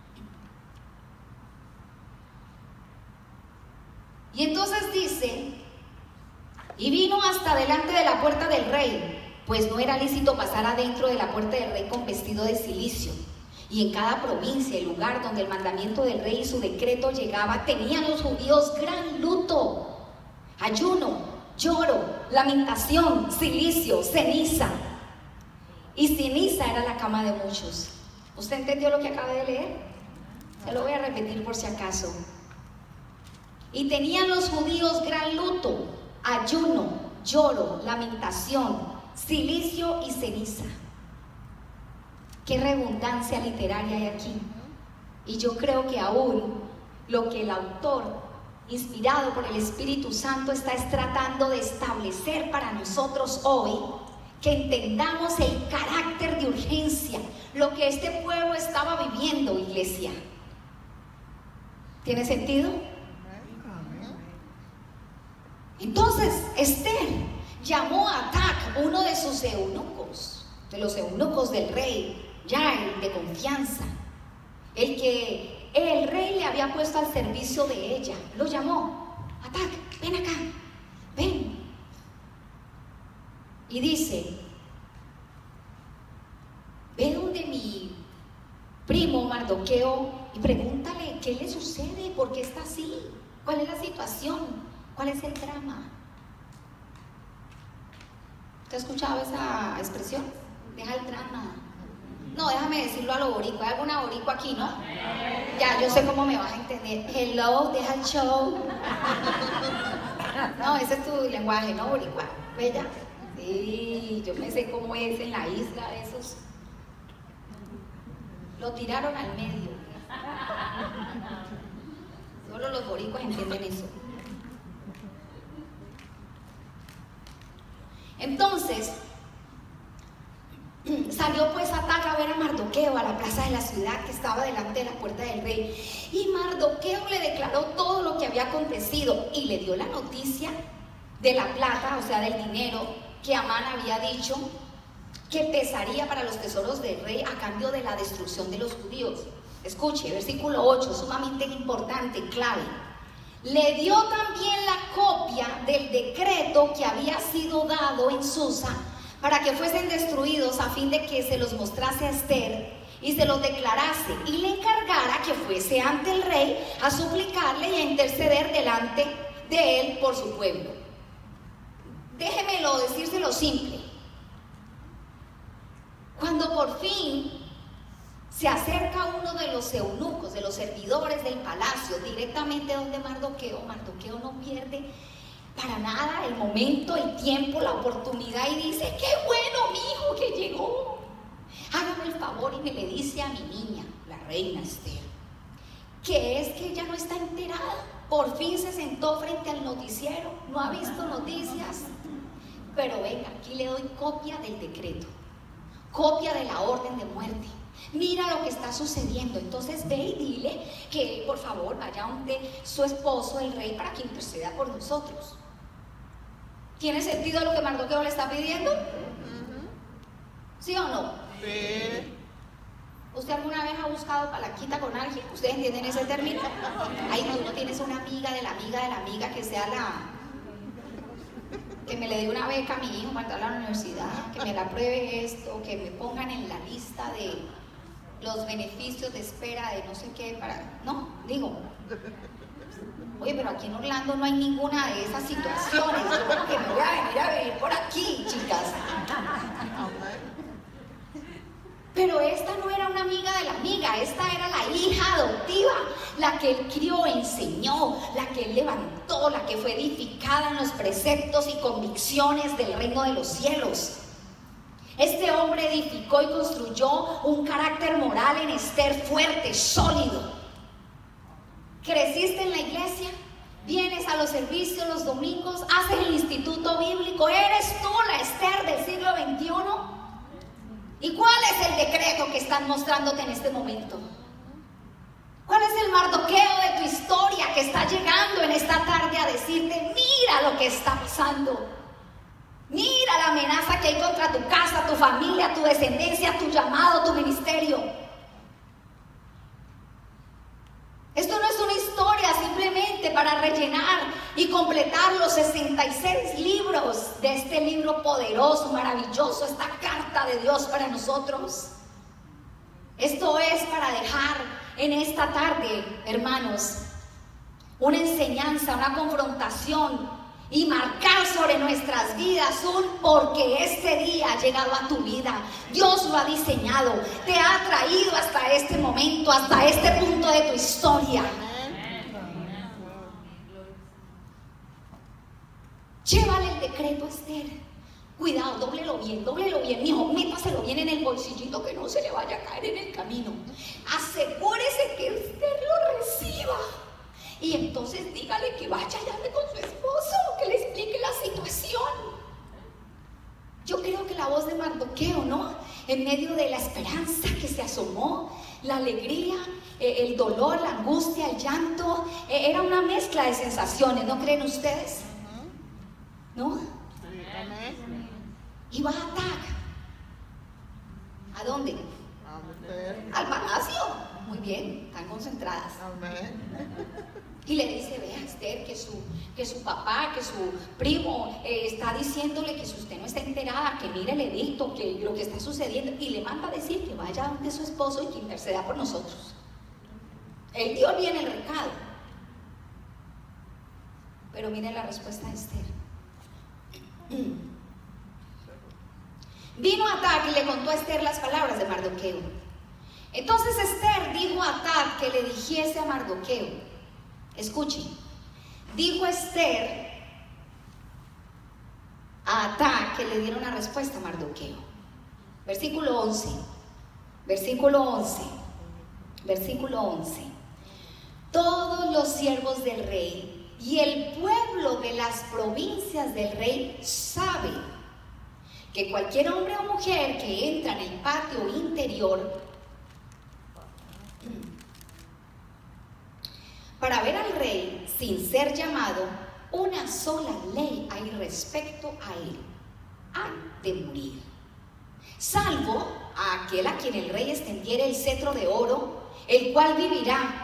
Y entonces dice, y vino hasta delante de la puerta del rey, pues no era lícito pasar adentro de la puerta del rey con vestido de cilicio. Y en cada provincia, el lugar donde el mandamiento del rey y su decreto llegaba, tenían los judíos gran luto, ayuno, lloro, lamentación, cilicio, ceniza. Y ceniza era la cama de muchos. ¿Usted entendió lo que acaba de leer? Se lo voy a repetir por si acaso. Y tenían los judíos gran luto, ayuno, lloro, lamentación, cilicio y ceniza. Qué redundancia literaria hay aquí. Y yo creo que aún lo que el autor, inspirado por el Espíritu Santo, está es tratando de establecer para nosotros hoy, que entendamos el carácter de urgencia, lo que este pueblo estaba viviendo, iglesia. ¿Tiene sentido? Entonces Esther llamó a Atac, uno de sus eunucos, de los eunucos del rey, ya el de confianza, el que el rey le había puesto al servicio de ella, lo llamó: Atac, ven acá, ven. Y dice: ve donde mi primo Mardoqueo y pregúntale qué le sucede, por qué está así, cuál es la situación, cuál es el drama. ¿Te has escuchado esa expresión? Deja el drama. No, déjame decirlo a lo boricua. ¿Hay alguna boricua aquí, no? Ya, yo sé cómo me vas a entender. Hello, deja el show. No, ese es tu lenguaje, ¿no, boricua? ¿Bella? Sí, yo me sé cómo es en la isla de esos. Lo tiraron al medio. Solo los boricuas entienden eso. Entonces, salió pues Atac a ver a Mardoqueo a la plaza de la ciudad que estaba delante de la puerta del rey. Y Mardoqueo le declaró todo lo que había acontecido y le dio la noticia de la plata, o sea, del dinero que Amán había dicho que pesaría para los tesoros del rey a cambio de la destrucción de los judíos. Escuche, versículo ocho, sumamente importante, clave. Le dio también la copia del decreto que había sido dado en Susa para que fuesen destruidos, a fin de que se los mostrase a Esther y se los declarase, y le encargara que fuese ante el rey a suplicarle y a interceder delante de él por su pueblo. Déjemelo decírselo simple. Cuando por fin se acerca uno de los eunucos, de los servidores del palacio, directamente donde Mardoqueo, Mardoqueo no pierde para nada el momento, el tiempo, la oportunidad, y dice: qué bueno, mi hijo que llegó. Hágame el favor y me le dice a mi niña, la reina Esther, que es que ella no está enterada. Por fin se sentó frente al noticiero, no ha visto noticias, pero venga, aquí le doy copia del decreto, copia de la orden de muerte. Mira lo que está sucediendo. Entonces ve y dile que por favor vaya donde su esposo, el rey, para que interceda por nosotros. ¿Tiene sentido lo que Mardoqueo le está pidiendo? ¿Sí o no? Sí. ¿Usted alguna vez ha buscado palaquita con alguien? ¿Ustedes entienden ese término? Ahí tú no tienes una amiga de la amiga de la amiga que sea la... que me le dé una beca a mi hijo para entrar a la universidad, que me la apruebe esto, que me pongan en la lista de los beneficios de espera de no sé qué para... No, digo, oye, pero aquí en Orlando no hay ninguna de esas situaciones. Yo creo que me voy a venir a vivir por aquí, chicas. Pero esta no era una amiga de la amiga, esta era la hija adoptiva, la que él crió, enseñó, la que él levantó, la que fue edificada en los preceptos y convicciones del reino de los cielos. Este hombre edificó y construyó un carácter moral en Esther fuerte, sólido. Creciste en la iglesia, vienes a los servicios los domingos, haces el instituto bíblico, eres tú la Esther del siglo veintiuno. ¿Y cuál es el decreto que están mostrándote en este momento? ¿Cuál es el Mardoqueo de tu historia que está llegando en esta tarde a decirte: mira lo que está pasando? Mira la amenaza que hay contra tu casa, tu familia, tu descendencia, tu llamado, tu ministerio. Esto no es una historia simplemente para rellenar y completar los sesenta y seis libros de este libro poderoso, maravilloso, esta carta de Dios para nosotros. Esto es para dejar en esta tarde, hermanos, una enseñanza, una confrontación y marcar sobre nuestras vidas un porque este día ha llegado a tu vida. Dios lo ha diseñado, te ha traído hasta este momento, hasta este punto de tu historia. Llévale el decreto a Esther. Cuidado, dóblelo bien, dóblelo bien, mijo, métaselo bien en el bolsillito, que no se le vaya a caer en el camino. Asegúrese que Esther lo reciba. Y entonces dígale que vaya y hable con su esposo, que le explique la situación. Yo creo que la voz de Mardoqueo, ¿no? En medio de la esperanza que se asomó, la alegría, eh, el dolor, la angustia, el llanto, eh, era una mezcla de sensaciones, ¿no creen ustedes? ¿No? Y va a Atac entradas. Amén. Y le dice, vea Esther, que su, que su papá, que su primo eh, está diciéndole que si usted no está enterada, que mire el edicto, que lo que está sucediendo, y le manda a decir que vaya donde su esposo y que interceda por nosotros. Él dio bien el recado. Pero mire la respuesta de Esther. Vino Atac y le contó a Esther las palabras de Mardoqueo. Entonces Esther dijo a Atac que le dijese a Mardoqueo. Escuchen, dijo Esther a Atac que le diera una respuesta a Mardoqueo. Versículo once, versículo once, versículo once. Todos los siervos del rey y el pueblo de las provincias del rey saben que cualquier hombre o mujer que entra en el patio interior para ver al rey sin ser llamado, una sola ley hay respecto a él: ha de morir, salvo a aquel a quien el rey extendiere el cetro de oro, el cual vivirá.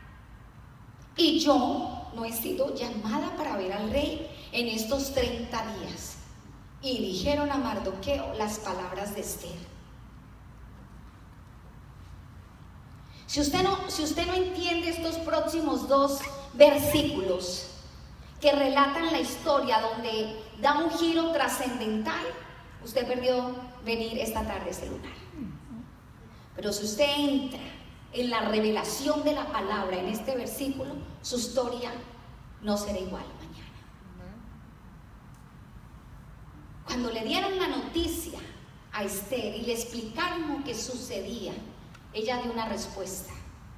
Y yo no he sido llamada para ver al rey en estos treinta días. Y dijeron a Mardoqueo las palabras de Esther. Si usted no, si usted no entiende estos próximos dos versículos que relatan la historia, donde da un giro trascendental, usted perdió venir esta tarde a este lugar. Pero si usted entra en la revelación de la palabra en este versículo, su historia no será igual mañana. Cuando le dieron la noticia a Esther y le explicaron lo que sucedía, ella dio una respuesta.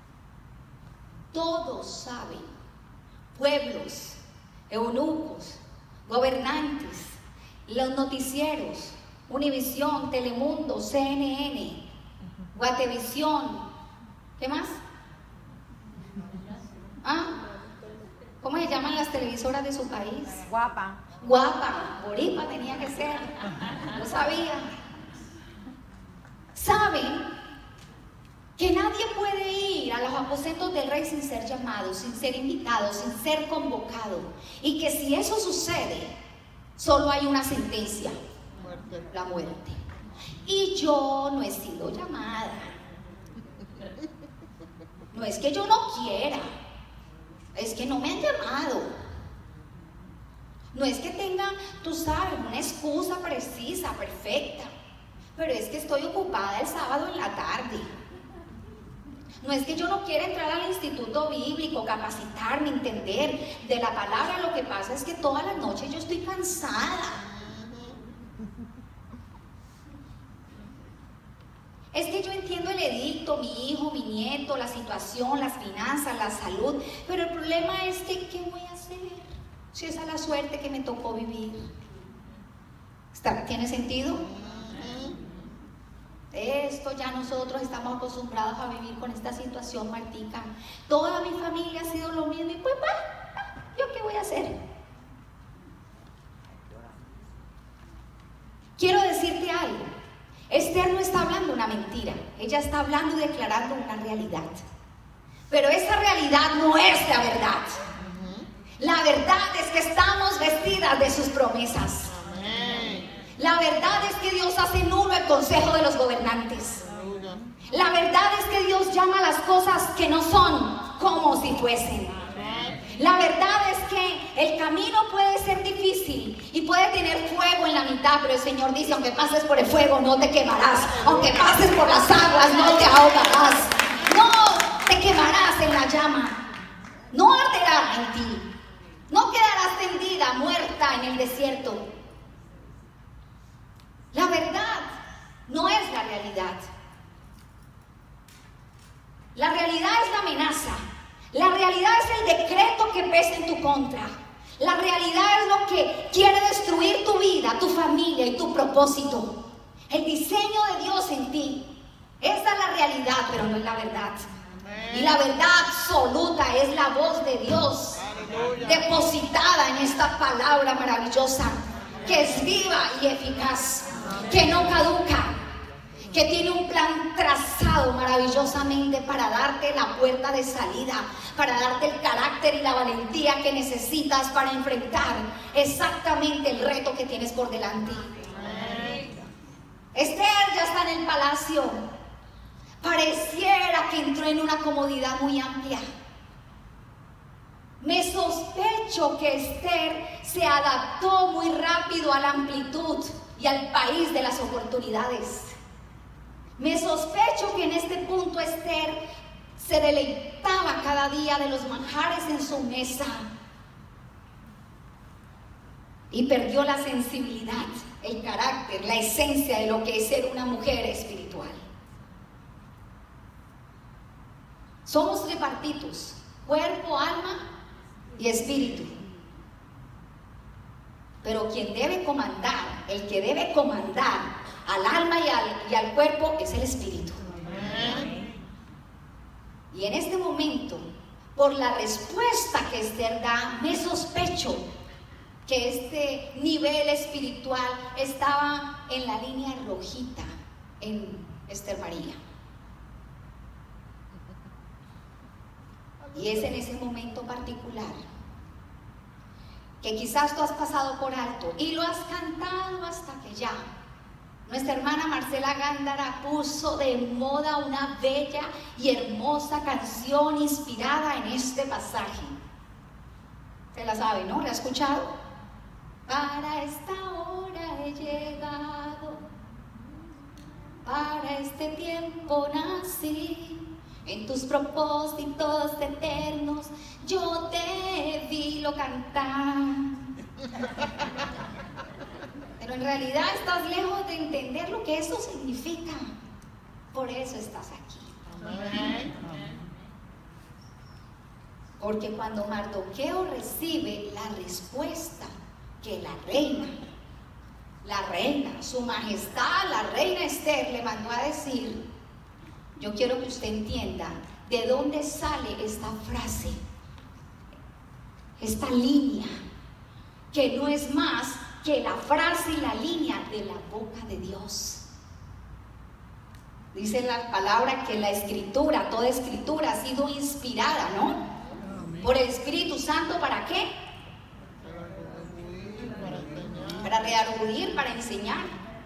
Todos saben, pueblos, eunucos, gobernantes, los noticieros, Univisión, Telemundo, C N N, Guatevisión, ¿qué más? ¿Ah? ¿Cómo se llaman las televisoras de su país? Guapa. Guapa, Boripa tenía que ser, no sabía. Saben que nadie puede ir a los aposentos del rey sin ser llamado, sin ser invitado, sin ser convocado. Y que si eso sucede, solo hay una sentencia: muerte. La muerte. Y yo no he sido llamada. No es que yo no quiera, es que no me han llamado. No es que tenga, tú sabes, una excusa precisa, perfecta, pero es que estoy ocupada el sábado en la tarde. No es que yo no quiera entrar al instituto bíblico, capacitarme, entender de la palabra. Lo que pasa es que todas las noches yo estoy cansada. Es que yo entiendo el edicto, mi hijo, mi nieto, la situación, las finanzas, la salud, pero el problema es que, ¿qué voy a hacer si esa es la suerte que me tocó vivir? ¿Tiene sentido? Esto ya nosotros estamos acostumbrados a vivir con esta situación, Martica. Toda mi familia ha sido lo mismo y pues, bah, ¿yo qué voy a hacer? Quiero decirte algo. Esther no está hablando una mentira. Ella está hablando y declarando una realidad. Pero esa realidad no es la verdad. La verdad es que estamos vestidas de sus promesas. La verdad es que Dios hace nulo el consejo de los gobernantes. La verdad es que Dios llama las cosas que no son como si fuesen. La verdad es que el camino puede ser difícil y puede tener fuego en la mitad, pero el Señor dice: aunque pases por el fuego no te quemarás, aunque pases por las aguas no te ahogarás, no te quemarás en la llama, no arderá en ti, no quedarás tendida, muerta en el desierto. La verdad no es la realidad. La realidad es la amenaza. La realidad es el decreto que pesa en tu contra. La realidad es lo que quiere destruir tu vida, tu familia y tu propósito. El diseño de Dios en ti. Esa es la realidad, pero no es la verdad. Y la verdad absoluta es la voz de Dios depositada en esta palabra maravillosa, que es viva y eficaz, que no caduca, que tiene un plan trazado maravillosamente para darte la puerta de salida, para darte el carácter y la valentía que necesitas para enfrentar exactamente el reto que tienes por delante. Esther ya está en el palacio. Pareciera que entró en una comodidad muy amplia. Me sospecho que Esther se adaptó muy rápido a la amplitud y al país de las oportunidades. Me sospecho que en este punto Esther se deleitaba cada día de los manjares en su mesa y perdió la sensibilidad, el carácter, la esencia de lo que es ser una mujer espiritual. Somos tripartitos: cuerpo, alma y espíritu. Pero quien debe comandar, el que debe comandar al alma y al, y al cuerpo es el espíritu. Y en este momento, por la respuesta que Esther da, me sospecho que este nivel espiritual estaba en la línea rojita en Esther María. Y es en ese momento particular que quizás tú has pasado por alto y lo has cantado hasta que ya. Nuestra hermana Marcela Gándara puso de moda una bella y hermosa canción inspirada en este pasaje. Se la sabe, ¿no? ¿La ha escuchado? Para esta hora he llegado, para este tiempo nací. En tus propósitos eternos yo te vi lo cantar. Pero en realidad estás lejos de entender lo que eso significa. Por eso estás aquí. Porque cuando Mardoqueo recibe la respuesta que la reina, la reina, su majestad, la reina Esther le mandó a decir, yo quiero que usted entienda de dónde sale esta frase, esta línea, que no es más que la frase y la línea de la boca de Dios. Dice la palabra que la escritura, toda escritura ha sido inspirada, ¿no? Por el Espíritu Santo, ¿para qué? Para redarguir, para enseñar.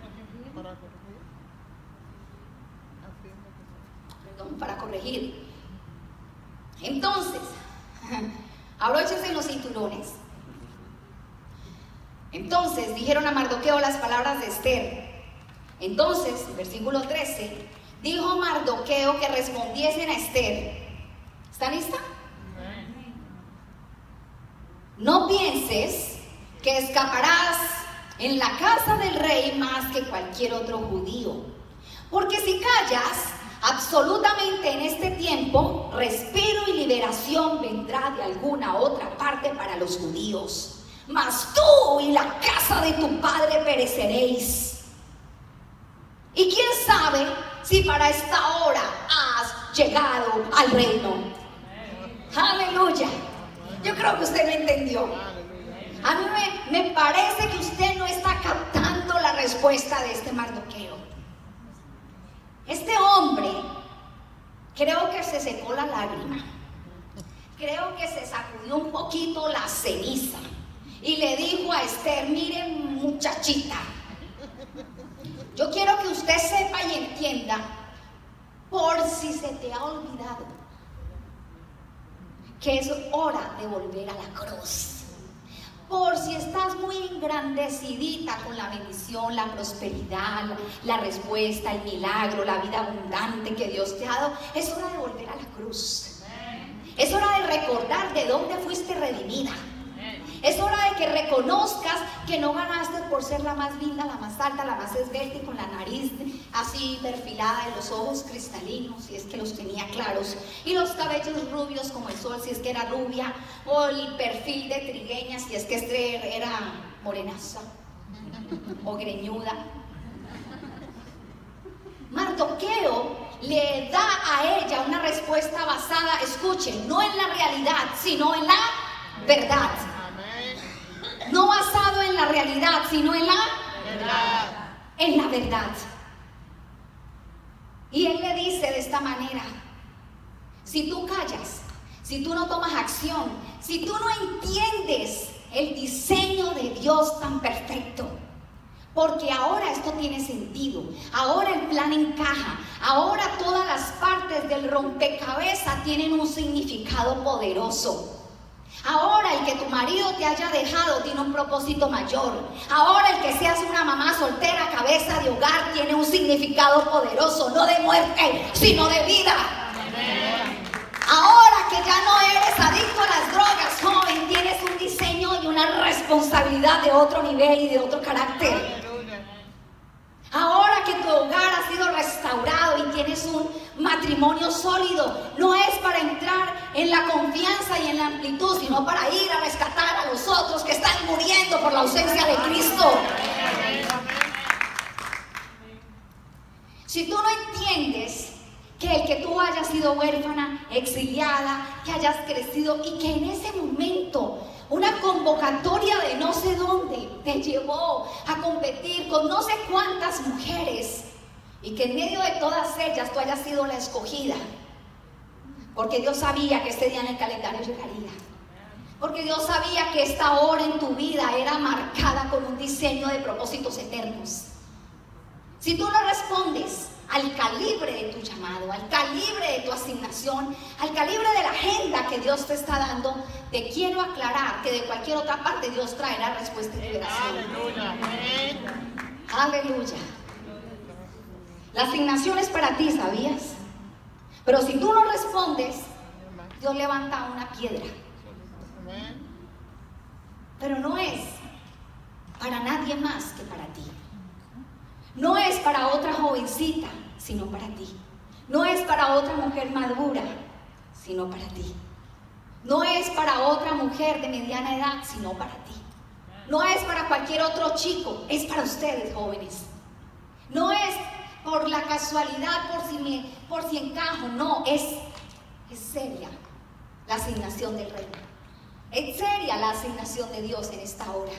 Perdón, para corregir. Entonces, abróchense los cinturones. Entonces dijeron a Mardoqueo las palabras de Esther. Entonces, versículo trece, dijo Mardoqueo que respondiesen a Esther. ¿Está lista? No pienses que escaparás en la casa del rey más que cualquier otro judío, porque si callas absolutamente en este tiempo, respiro y liberación vendrá de alguna otra parte para los judíos, mas tú y la casa de tu padre pereceréis. Y quién sabe si para esta hora has llegado al reino. Aleluya. Yo creo que usted me entendió. A mí me, me parece que usted no está captando la respuesta de este Mardoqueo. Este hombre, creo que se secó la lágrima, creo que se sacudió un poquito la ceniza y le dijo a Esther, miren muchachita, yo quiero que usted sepa y entienda, por si se te ha olvidado, que es hora de volver a la cruz. Por si estás muy engrandecidita con la bendición, la prosperidad, la respuesta, el milagro, la vida abundante que Dios te ha dado, es hora de volver a la cruz. Es hora de recordar de dónde fuiste redimida. Es hora de que reconozcas que no ganaste por ser la más linda, la más alta, la más esbelta y con la nariz así perfilada y los ojos cristalinos, si es que los tenía claros, y los cabellos rubios como el sol, si es que era rubia, o el perfil de trigueña, si es que Esther era morenaza o greñuda. Mardoqueo le da a ella una respuesta basada, escuchen, no en la realidad, sino en la verdad. No basado en la realidad, sino en la verdad. En la verdad. Y Él le dice de esta manera: si tú callas, si tú no tomas acción, si tú no entiendes el diseño de Dios tan perfecto, porque ahora esto tiene sentido, ahora el plan encaja, ahora todas las partes del rompecabezas tienen un significado poderoso. Ahora el que tu marido te haya dejado tiene un propósito mayor. Ahora el que seas una mamá soltera, cabeza de hogar, tiene un significado poderoso, no de muerte, sino de vida. Ahora que ya no eres adicto a las drogas, joven, tienes un diseño y una responsabilidad de otro nivel y de otro carácter. Ahora que tu hogar ha sido restaurado y tienes un matrimonio sólido, no es para entrar en la confianza y en la amplitud, sino para ir a rescatar a los otros que están muriendo por la ausencia de Cristo. Si tú no entiendes que el que tú hayas sido huérfana, exiliada, que hayas crecido y que en ese momento una convocatoria de no sé dónde te llevó a competir con no sé cuántas mujeres, y que en medio de todas ellas tú hayas sido la escogida, porque Dios sabía que este día en el calendario llegaría, porque Dios sabía que esta hora en tu vida era marcada con un diseño de propósitos eternos. Si tú no respondes al calibre de tu llamado, al calibre de tu asignación, al calibre de la agenda que Dios te está dando, te quiero aclarar que de cualquier otra parte Dios traerá respuesta y liberación. Aleluya. Aleluya. La asignación es para ti, ¿sabías? Pero si tú no respondes, Dios levanta una piedra. Pero no es para nadie más que para ti. No es para otra jovencita, sino para ti. No es para otra mujer madura, sino para ti. No es para otra mujer de mediana edad, sino para ti. No es para cualquier otro chico, es para ustedes, jóvenes. No es por la casualidad, por si, me, por si encajo, no, es, es seria la asignación del reino. Es seria la asignación de Dios en esta hora.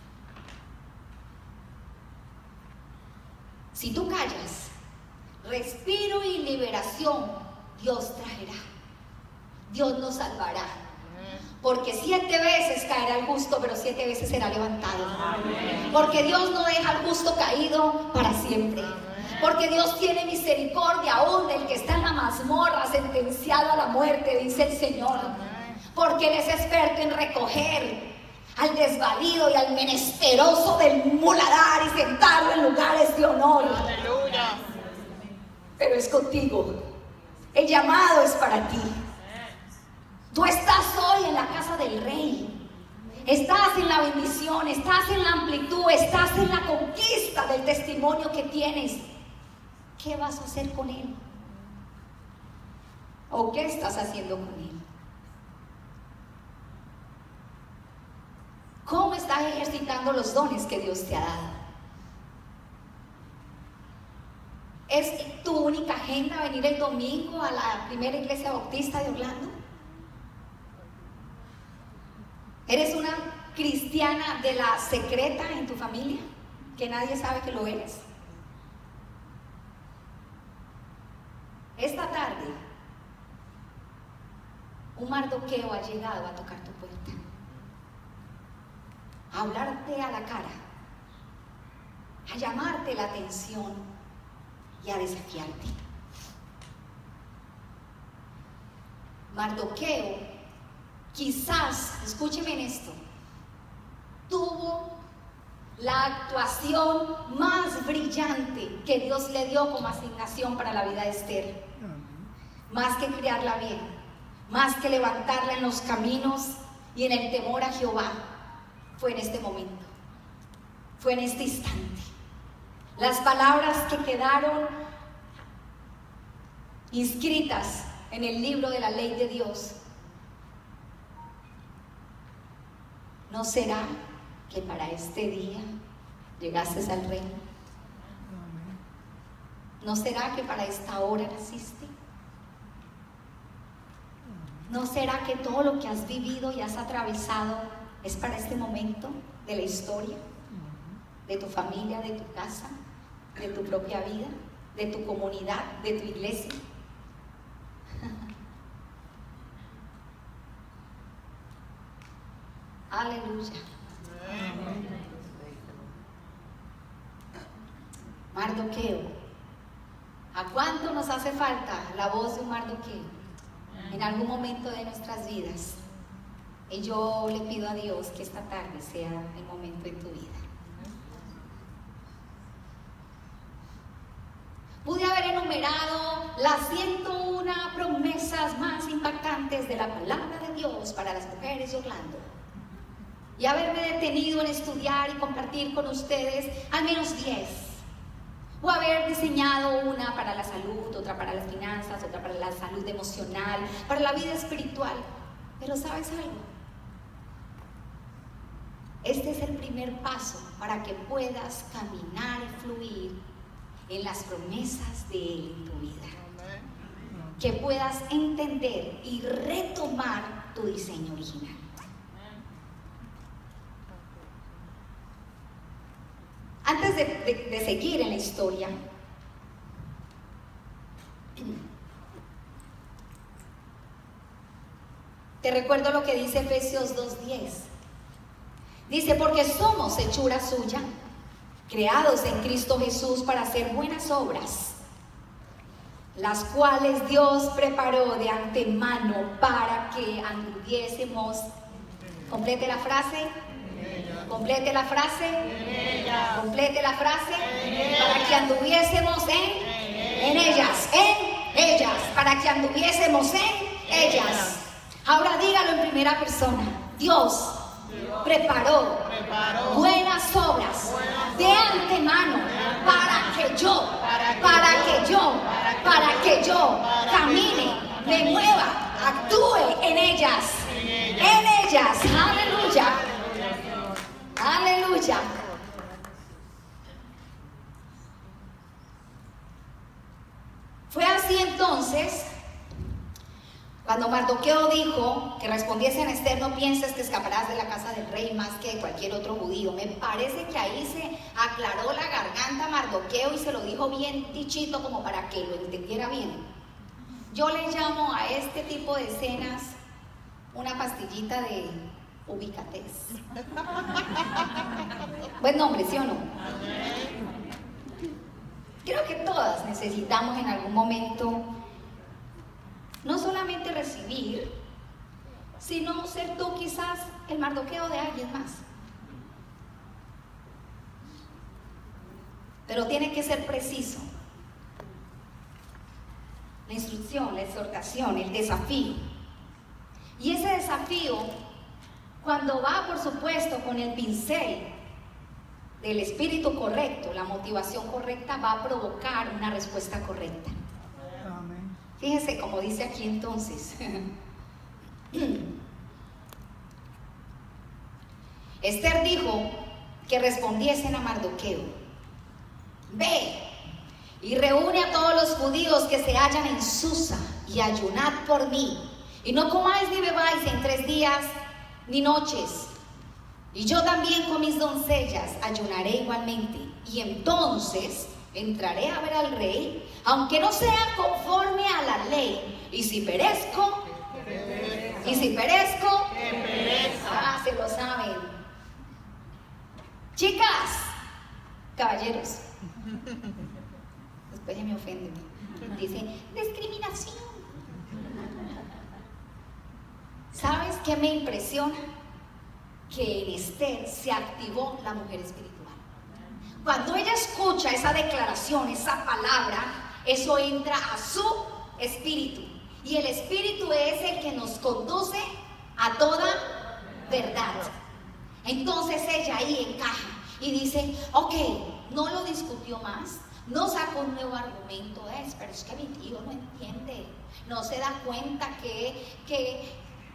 Si tú callas, respiro y liberación Dios traerá. Dios nos salvará. Porque siete veces caerá el justo, pero siete veces será levantado. Porque Dios no deja al justo caído para siempre. Porque Dios tiene misericordia aún del que está en la mazmorra, sentenciado a la muerte, dice el Señor. Porque Él es experto en recoger al desvalido y al menesteroso del muladar y sentarlo en lugares de honor. Aleluya. Pero es contigo. El llamado es para ti. Tú estás hoy en la casa del Rey. Estás en la bendición, estás en la amplitud, estás en la conquista del testimonio que tienes. ¿Qué vas a hacer con él? ¿O qué estás haciendo con él? ¿Cómo estás ejercitando los dones que Dios te ha dado? ¿Es tu única agenda venir el domingo a la primera iglesia bautista de Orlando? ¿Eres una cristiana de la secreta en tu familia? Que nadie sabe que lo eres. Esta tarde, un Mardoqueo ha llegado a tocar tu puerta, a hablarte a la cara, a llamarte la atención y a desafiarte. Mardoqueo, quizás, escúcheme en esto, tuvo la actuación más brillante que Dios le dio como asignación para la vida de Esther. Más que criarla bien, más que levantarla en los caminos y en el temor a Jehová, fue en este momento, fue en este instante. Las palabras que quedaron inscritas en el libro de la ley de Dios. ¿No será que para este día llegaste al reino? ¿No será que para esta hora naciste? ¿No será que todo lo que has vivido y has atravesado es para este momento de la historia, de tu familia, de tu casa, de tu propia vida? de tu comunidad, de tu iglesia. Aleluya. Mardoqueo. ¿A cuánto nos hace falta la voz de un Mardoqueo en algún momento de nuestras vidas? Y yo le pido a Dios que esta tarde sea el momento en tu vida. Pude haber enumerado las ciento uno promesas más impactantes de la palabra de Dios para las mujeres de Orlando y haberme detenido en estudiar y compartir con ustedes al menos diez, o haber diseñado una para la salud, otra para las finanzas, otra para la salud emocional, para la vida espiritual. Pero ¿sabes algo? Este es el primer paso para que puedas caminar y fluir en las promesas de Él en tu vida. Que puedas entender y retomar tu diseño original. Antes de, de, de seguir en la historia, te recuerdo lo que dice Efesios dos diez. Dice, porque somos hechura suya, creados en Cristo Jesús para hacer buenas obras, las cuales Dios preparó de antemano para que anduviésemos. Complete la frase. Complete la frase. Complete la frase. Para que anduviésemos en, en ellas. En ellas. Para que anduviésemos en ellas. Ahora dígalo en primera persona. Dios preparó buenas obras de antemano para que yo, para que yo, para que yo camine, me mueva, actúe en ellas. En ellas. Aleluya. Aleluya. Fue así entonces cuando Mardoqueo dijo que respondiesen a Esther, no pienses que escaparás de la casa del rey más que cualquier otro judío. Me parece que ahí se aclaró la garganta a Mardoqueo y se lo dijo bien dichito como para que lo entendiera bien. Yo le llamo a este tipo de escenas una pastillita de ubicatez. Buen nombre, ¿sí o no? Creo que todas necesitamos en algún momento no solamente recibir, sino ser tú quizás el Mardoqueo de alguien más. Pero tiene que ser preciso. La instrucción, la exhortación, el desafío. Y ese desafío, cuando va, por supuesto, con el pincel del espíritu correcto, la motivación correcta, va a provocar una respuesta correcta. Amén. Fíjese como dice aquí entonces. Esther dijo que respondiesen a Mardoqueo: ve y reúne a todos los judíos que se hallan en Susa y ayunad por mí, y no comáis ni bebáis en tres días ni noches, y yo también con mis doncellas ayunaré igualmente, y entonces entraré a ver al rey, aunque no sea conforme a la ley, y si perezco, y si perezco, ah, se lo saben. Chicas, caballeros, después ya me ofenden, dice discriminación. ¿Sabes qué me impresiona? Que en Esther se activó la mujer espiritual. Cuando ella escucha esa declaración, esa palabra, eso entra a su espíritu. Y el espíritu es el que nos conduce a toda verdad. Entonces ella ahí encaja y dice, ok, no lo discutió más, no sacó un nuevo argumento, es, pero es que mi tío no entiende, no se da cuenta que... que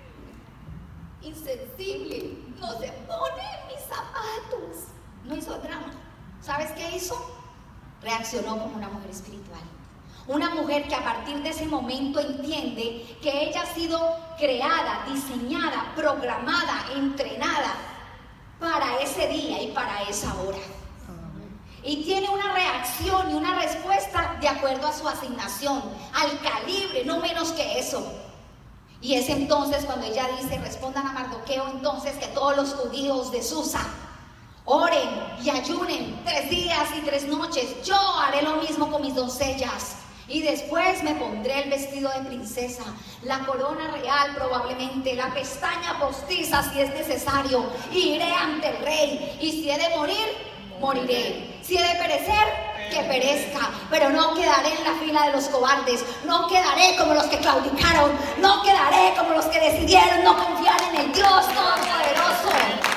insensible, no se pone en mis zapatos. No hizo drama. ¿Sabes qué hizo? Reaccionó como una mujer espiritual. Una mujer que a partir de ese momento entiende que ella ha sido creada, diseñada, programada, entrenada para ese día y para esa hora. Y tiene una reacción reacción y una respuesta de acuerdo a su asignación, al calibre, no menos que eso. Y es entonces cuando ella dice, respondan a Mardoqueo entonces que todos los judíos de Susa oren y ayunen tres días y tres noches. Yo haré lo mismo con mis doncellas. Y después me pondré el vestido de princesa, la corona real probablemente, la pestaña postiza si es necesario. Y iré ante el rey. Y si he de morir, moriré. Si he de perecer, que perezca. Pero no quedaré en la fila de los cobardes. No quedaré como los que claudicaron. No quedaré como los que decidieron no confiar en el Dios Todopoderoso.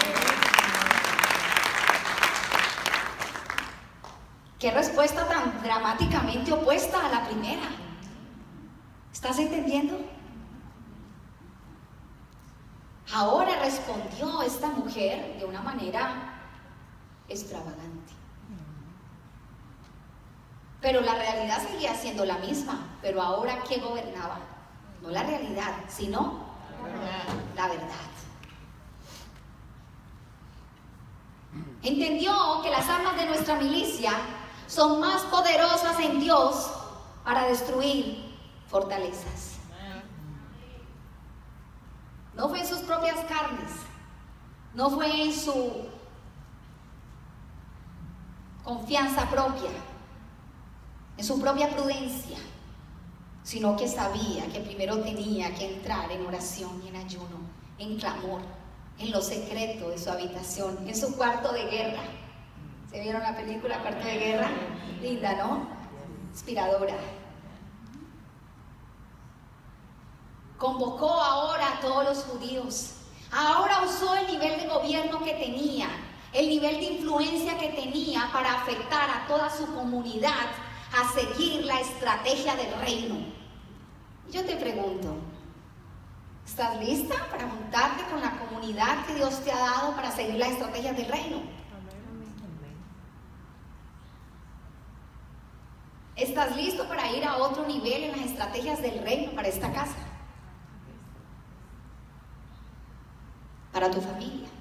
Qué respuesta tan dramáticamente opuesta a la primera. ¿Estás entendiendo? Ahora respondió esta mujer de una manera extravagante. Pero la realidad seguía siendo la misma. Pero ahora, ¿qué gobernaba? No la realidad, sino la verdad. Entendió que las armas de nuestra milicia son más poderosas en Dios para destruir fortalezas. No fue en sus propias carnes, no fue en su confianza propia, en su propia prudencia, sino que sabía que primero tenía que entrar en oración y en ayuno, en clamor, en lo secreto de su habitación, en su cuarto de guerra. ¿Se vieron la película Cuarto de Guerra? Linda, ¿no? Inspiradora. Convocó ahora a todos los judíos. Ahora usó el nivel de gobierno que tenía, el nivel de influencia que tenía para afectar a toda su comunidad a seguir la estrategia del reino. Yo te pregunto, ¿estás lista para juntarte con la comunidad que Dios te ha dado para seguir la estrategia del reino? ¿Estás listo para ir a otro nivel en las estrategias del reino para esta casa? Para tu familia,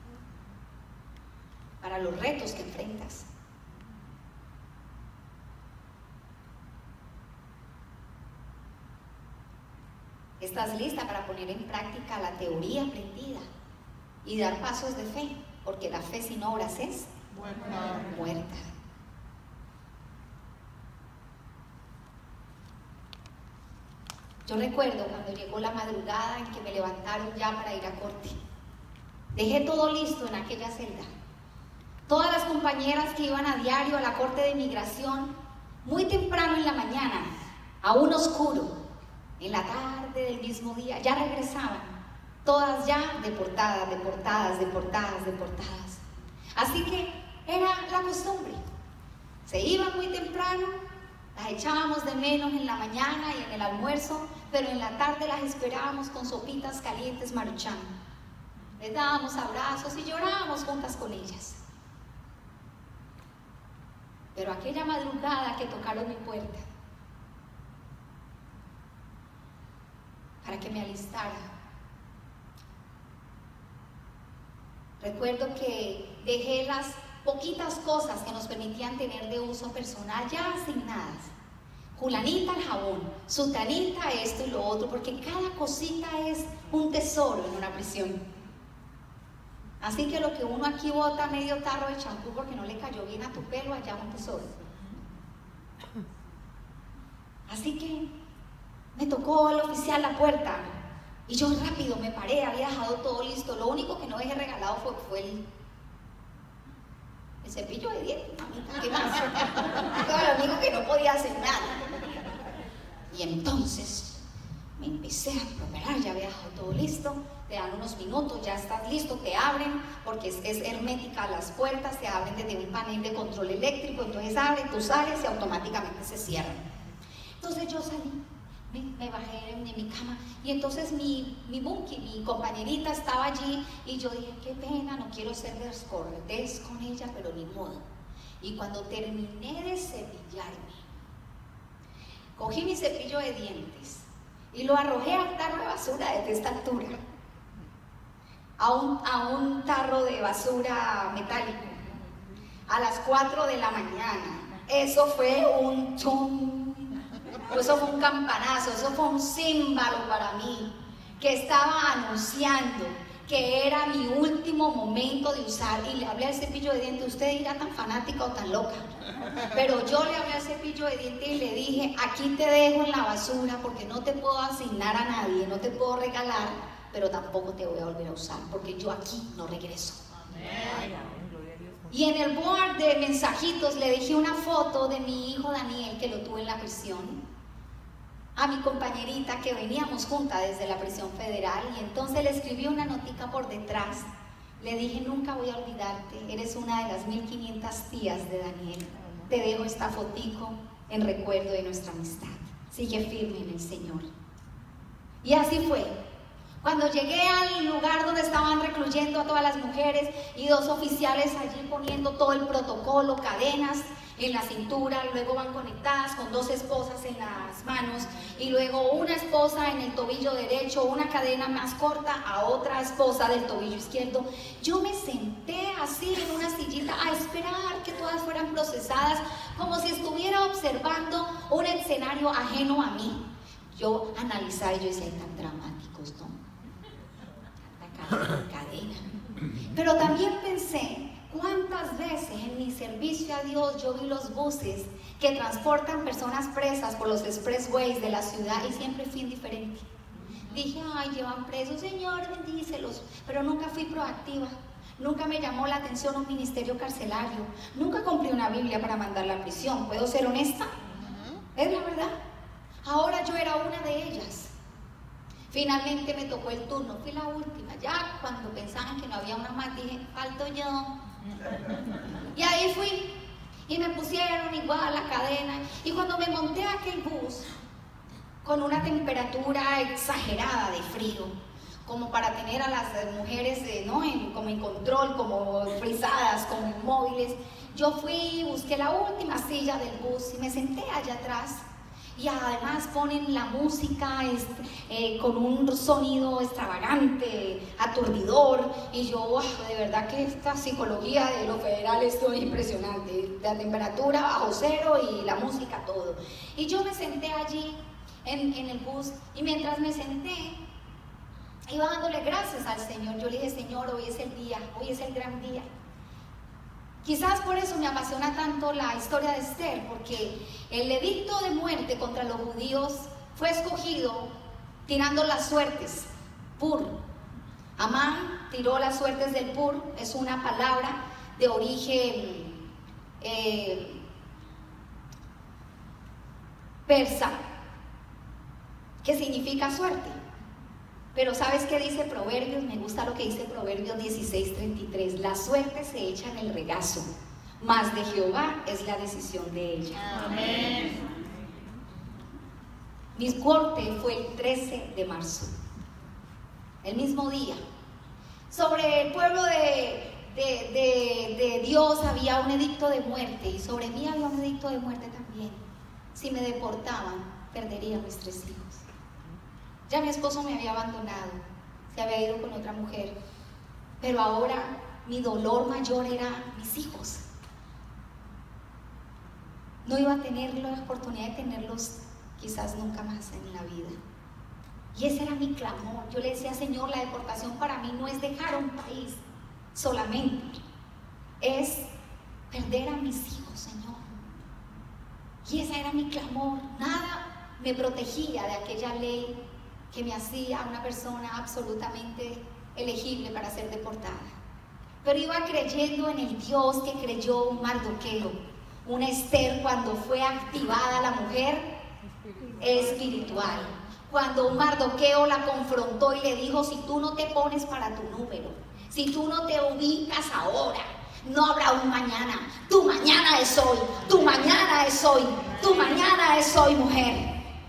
para los retos que enfrentas. ¿Estás lista para poner en práctica la teoría aprendida y dar pasos de fe? Porque la fe sin obras es muerta. muerta. Yo recuerdo cuando llegó la madrugada en que me levantaron ya para ir a corte. Dejé todo listo en aquella celda. Todas las compañeras que iban a diario a la corte de inmigración, muy temprano en la mañana, aún oscuro, en la tarde del mismo día, ya regresaban. Todas ya deportadas, deportadas, deportadas, deportadas. Así que era la costumbre. Se iban muy temprano. Las echábamos de menos en la mañana y en el almuerzo, pero en la tarde las esperábamos con sopitas calientes Maruchan. Les dábamos abrazos y llorábamos juntas con ellas. Pero aquella madrugada que tocaron mi puerta para que me alistara, recuerdo que dejé las poquitas cosas que nos permitían tener de uso personal ya asignadas. Julanita el jabón, sutanita esto y lo otro, porque cada cosita es un tesoro en una prisión. Así que lo que uno aquí bota medio tarro de champú porque no le cayó bien a tu pelo, allá es un tesoro. Así que me tocó el oficial la puerta y yo rápido me paré, había dejado todo listo. Lo único que no dejé regalado fue, fue el El cepillo de dientes, mamita, ¿qué más? Era lo único que no podía hacer nada. Y entonces me empecé a preparar, ya había dejado todo listo. Te dan unos minutos, ya estás listo, te abren, porque es, es hermética las puertas, te abren desde un panel de control eléctrico, entonces abren, tú sales y automáticamente se cierran. Entonces yo salí, me, me bajé en, en mi cama, y entonces mi, mi bunkie, mi compañerita estaba allí, y yo dije, qué pena, no quiero ser descortés con ella, pero ni modo. Y cuando terminé de cepillarme, cogí mi cepillo de dientes y lo arrojé al tarro de basura desde esta altura, a un, a un tarro de basura metálico, a las cuatro de la mañana, eso fue un chum, eso fue un campanazo, eso fue un címbalo para mí, que estaba anunciando que era mi último momento de usar. Y le hablé al cepillo de dientes. Usted dirá tan fanática o tan loca, pero yo le hablé al cepillo de dientes y le dije: aquí te dejo en la basura, porque no te puedo asignar a nadie, no te puedo regalar, pero tampoco te voy a volver a usar, porque yo aquí no regreso. Amén. Y en el board de mensajitos le dejé una foto de mi hijo Daniel, que lo tuve en la prisión, a mi compañerita que veníamos juntas desde la prisión federal, y entonces le escribí una notica por detrás. Le dije: nunca voy a olvidarte, eres una de las mil quinientas tías de Daniel. Te dejo esta fotico en recuerdo de nuestra amistad. Sigue firme en el Señor. Y así fue. Cuando llegué al lugar donde estaban recluyendo a todas las mujeres y dos oficiales allí poniendo todo el protocolo, cadenas en la cintura, luego van conectadas con dos esposas en las manos, y luego una esposa en el tobillo derecho, una cadena más corta a otra esposa del tobillo izquierdo. Yo me senté así en una sillita a esperar que todas fueran procesadas, como si estuviera observando un escenario ajeno a mí. Yo analizaba y yo decía: tan dramáticos, ¿no? La cadena. Pero también pensé: ¿cuántas veces en mi servicio a Dios yo vi los buses que transportan personas presas por los expressways de la ciudad y siempre fui indiferente? Dije: ay, llevan presos, Señor, bendícelos. Pero nunca fui proactiva. Nunca me llamó la atención un ministerio carcelario. Nunca compré una Biblia para mandarla a prisión. ¿Puedo ser honesta? Es la verdad. Ahora yo era una de ellas. Finalmente me tocó el turno, fui la última. Ya cuando pensaban que no había una más, dije: falto yo. Y ahí fui, y me pusieron igual la cadena. Y cuando me monté a aquel bus, con una temperatura exagerada de frío, como para tener a las mujeres eh, ¿no? en, como en control, como frisadas, como inmóviles, yo fui, busqué la última silla del bus y me senté allá atrás. Y además ponen la música este, eh, con un sonido extravagante, aturdidor, y yo, wow, de verdad que esta psicología de los federales es impresionante, la temperatura bajo cero y la música, todo. Y yo me senté allí en, en el bus, y mientras me senté, iba dándole gracias al Señor. Yo le dije: Señor, hoy es el día, hoy es el gran día. Quizás por eso me apasiona tanto la historia de Esther, porque el edicto de muerte contra los judíos fue escogido tirando las suertes, pur. Amán tiró las suertes del pur, es una palabra de origen eh, persa, que significa suerte. Pero ¿sabes qué dice Proverbios? Me gusta lo que dice Proverbios dieciséis treinta y tres. La suerte se echa en el regazo, mas de Jehová es la decisión de ella. Amén. Mi corte fue el trece de marzo, el mismo día. Sobre el pueblo de, de, de, de Dios había un edicto de muerte, y sobre mí había un edicto de muerte también. Si me deportaban, perdería a mis tres hijos. Ya mi esposo me había abandonado, se había ido con otra mujer, pero ahora mi dolor mayor era mis hijos. No iba a tener la oportunidad de tenerlos quizás nunca más en la vida. Y ese era mi clamor. Yo le decía: Señor, la deportación para mí no es dejar un país solamente, es perder a mis hijos, Señor. Y ese era mi clamor. Nada me protegía de aquella ley que me hacía una persona absolutamente elegible para ser deportada. Pero iba creyendo en el Dios que creyó un Mardoqueo, una Esther, cuando fue activada la mujer espiritual. Cuando un Mardoqueo la confrontó y le dijo: si tú no te pones para tu número, si tú no te ubicas ahora, no habrá un mañana. Tu mañana es hoy, tu mañana es hoy, tu mañana es hoy, mujer.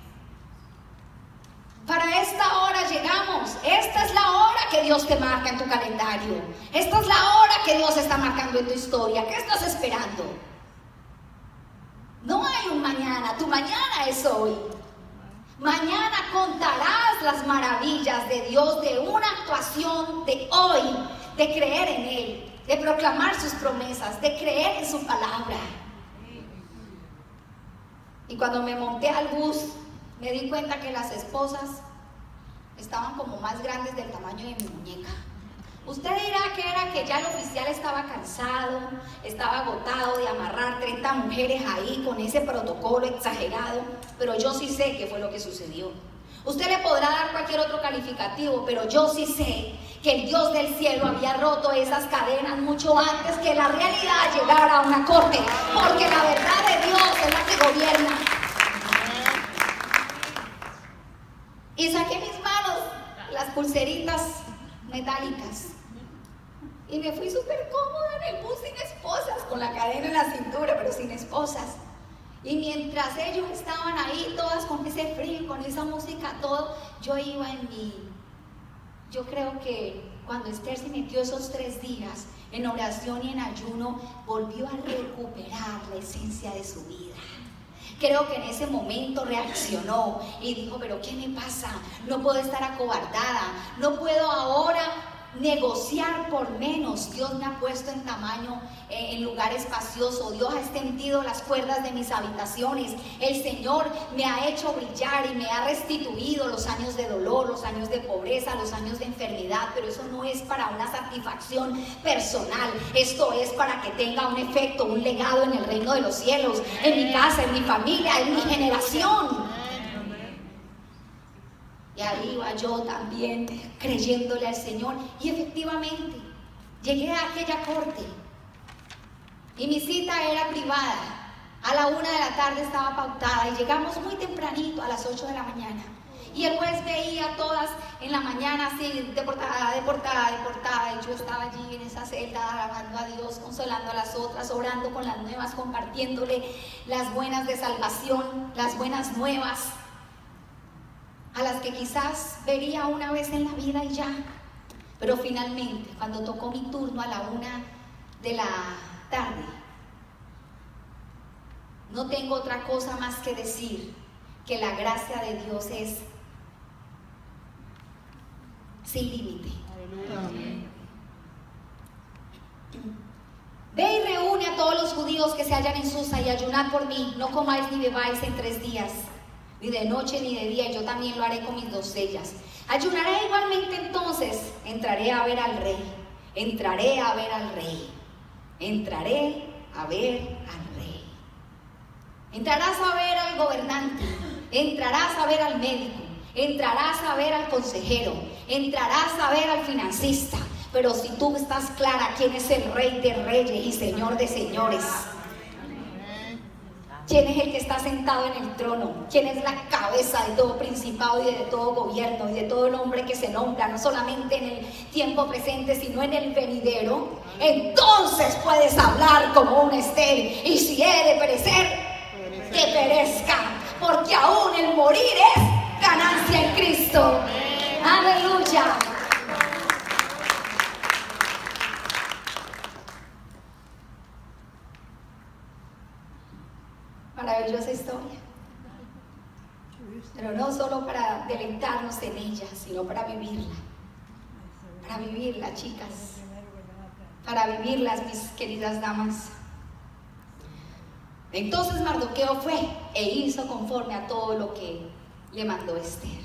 Para esta hora llegamos. Esta es la hora que Dios te marca en tu calendario. Esta es la hora que Dios está marcando en tu historia. ¿Qué estás esperando? No hay un mañana. Tu mañana es hoy. Mañana contarás las maravillas de Dios, de una actuación de hoy, de creer en Él, de proclamar sus promesas, de creer en su palabra. Y cuando me monté al bus, me di cuenta que las esposas estaban como más grandes del tamaño de mi muñeca. Usted dirá que era que ya el oficial estaba cansado, estaba agotado de amarrar treinta mujeres ahí con ese protocolo exagerado, pero yo sí sé qué fue lo que sucedió. Usted le podrá dar cualquier otro calificativo, pero yo sí sé que el Dios del cielo había roto esas cadenas mucho antes que la realidad llegara a una corte, porque la verdad de Dios es la que gobierna. Y saqué mis manos, las pulseritas metálicas, y me fui súper cómoda en el bus sin esposas, con la cadena en la cintura, pero sin esposas. Y mientras ellos estaban ahí, todas con ese frío, con esa música, todo, yo iba en mi... Yo creo que cuando Esther se metió esos tres días en oración y en ayuno, volvió a recuperar la esencia de su vida. Creo que en ese momento reaccionó y dijo, pero ¿qué me pasa? No puedo estar acobardada, no puedo ahora negociar por menos. Dios me ha puesto en tamaño, eh, en lugar espacioso. Dios ha extendido las cuerdas de mis habitaciones. El Señor me ha hecho brillar y me ha restituido los años de dolor, los años de pobreza, los años de enfermedad. Pero eso no es para una satisfacción personal. Esto es para que tenga un efecto, un legado en el reino de los cielos, en mi casa, en mi familia, en mi generación. Y ahí iba yo también creyéndole al Señor. Y efectivamente, llegué a aquella corte. Y mi cita era privada. A la una de la tarde estaba pautada. Y llegamos muy tempranito, a las ocho de la mañana. Y el juez veía a todas en la mañana así, deportada, deportada, deportada. Y yo estaba allí en esa celda, alabando a Dios, consolando a las otras, orando con las nuevas, compartiéndole las buenas de salvación, las buenas nuevas, a las que quizás vería una vez en la vida y ya. Pero finalmente, cuando tocó mi turno a la una de la tarde, no tengo otra cosa más que decir que la gracia de Dios es sin límite. Ve y reúne a todos los judíos que se hallan en Susa y ayunad por mí, no comáis ni bebáis en tres días, ni de noche ni de día, y yo también lo haré con mis doncellas. Ayunaré igualmente, entonces entraré a ver al rey, entraré a ver al rey, entraré a ver al rey. Entrarás a ver al gobernante, entrarás a ver al médico, entrarás a ver al consejero, entrarás a ver al financista. Pero si tú estás clara quién es el Rey de Reyes y Señor de Señores, quién es el que está sentado en el trono, quién es la cabeza de todo principado y de todo gobierno y de todo nombre que se nombra, no solamente en el tiempo presente, sino en el venidero, entonces puedes hablar como un Esther. Y si he de perecer, que perezca, porque aún el morir es ganancia en Cristo. Aleluya. Maravillosa historia, pero no solo para deleitarnos en ella, sino para vivirla, para vivirla, chicas, para vivirlas, mis queridas damas. Entonces Mardoqueo fue e hizo conforme a todo lo que le mandó Esther.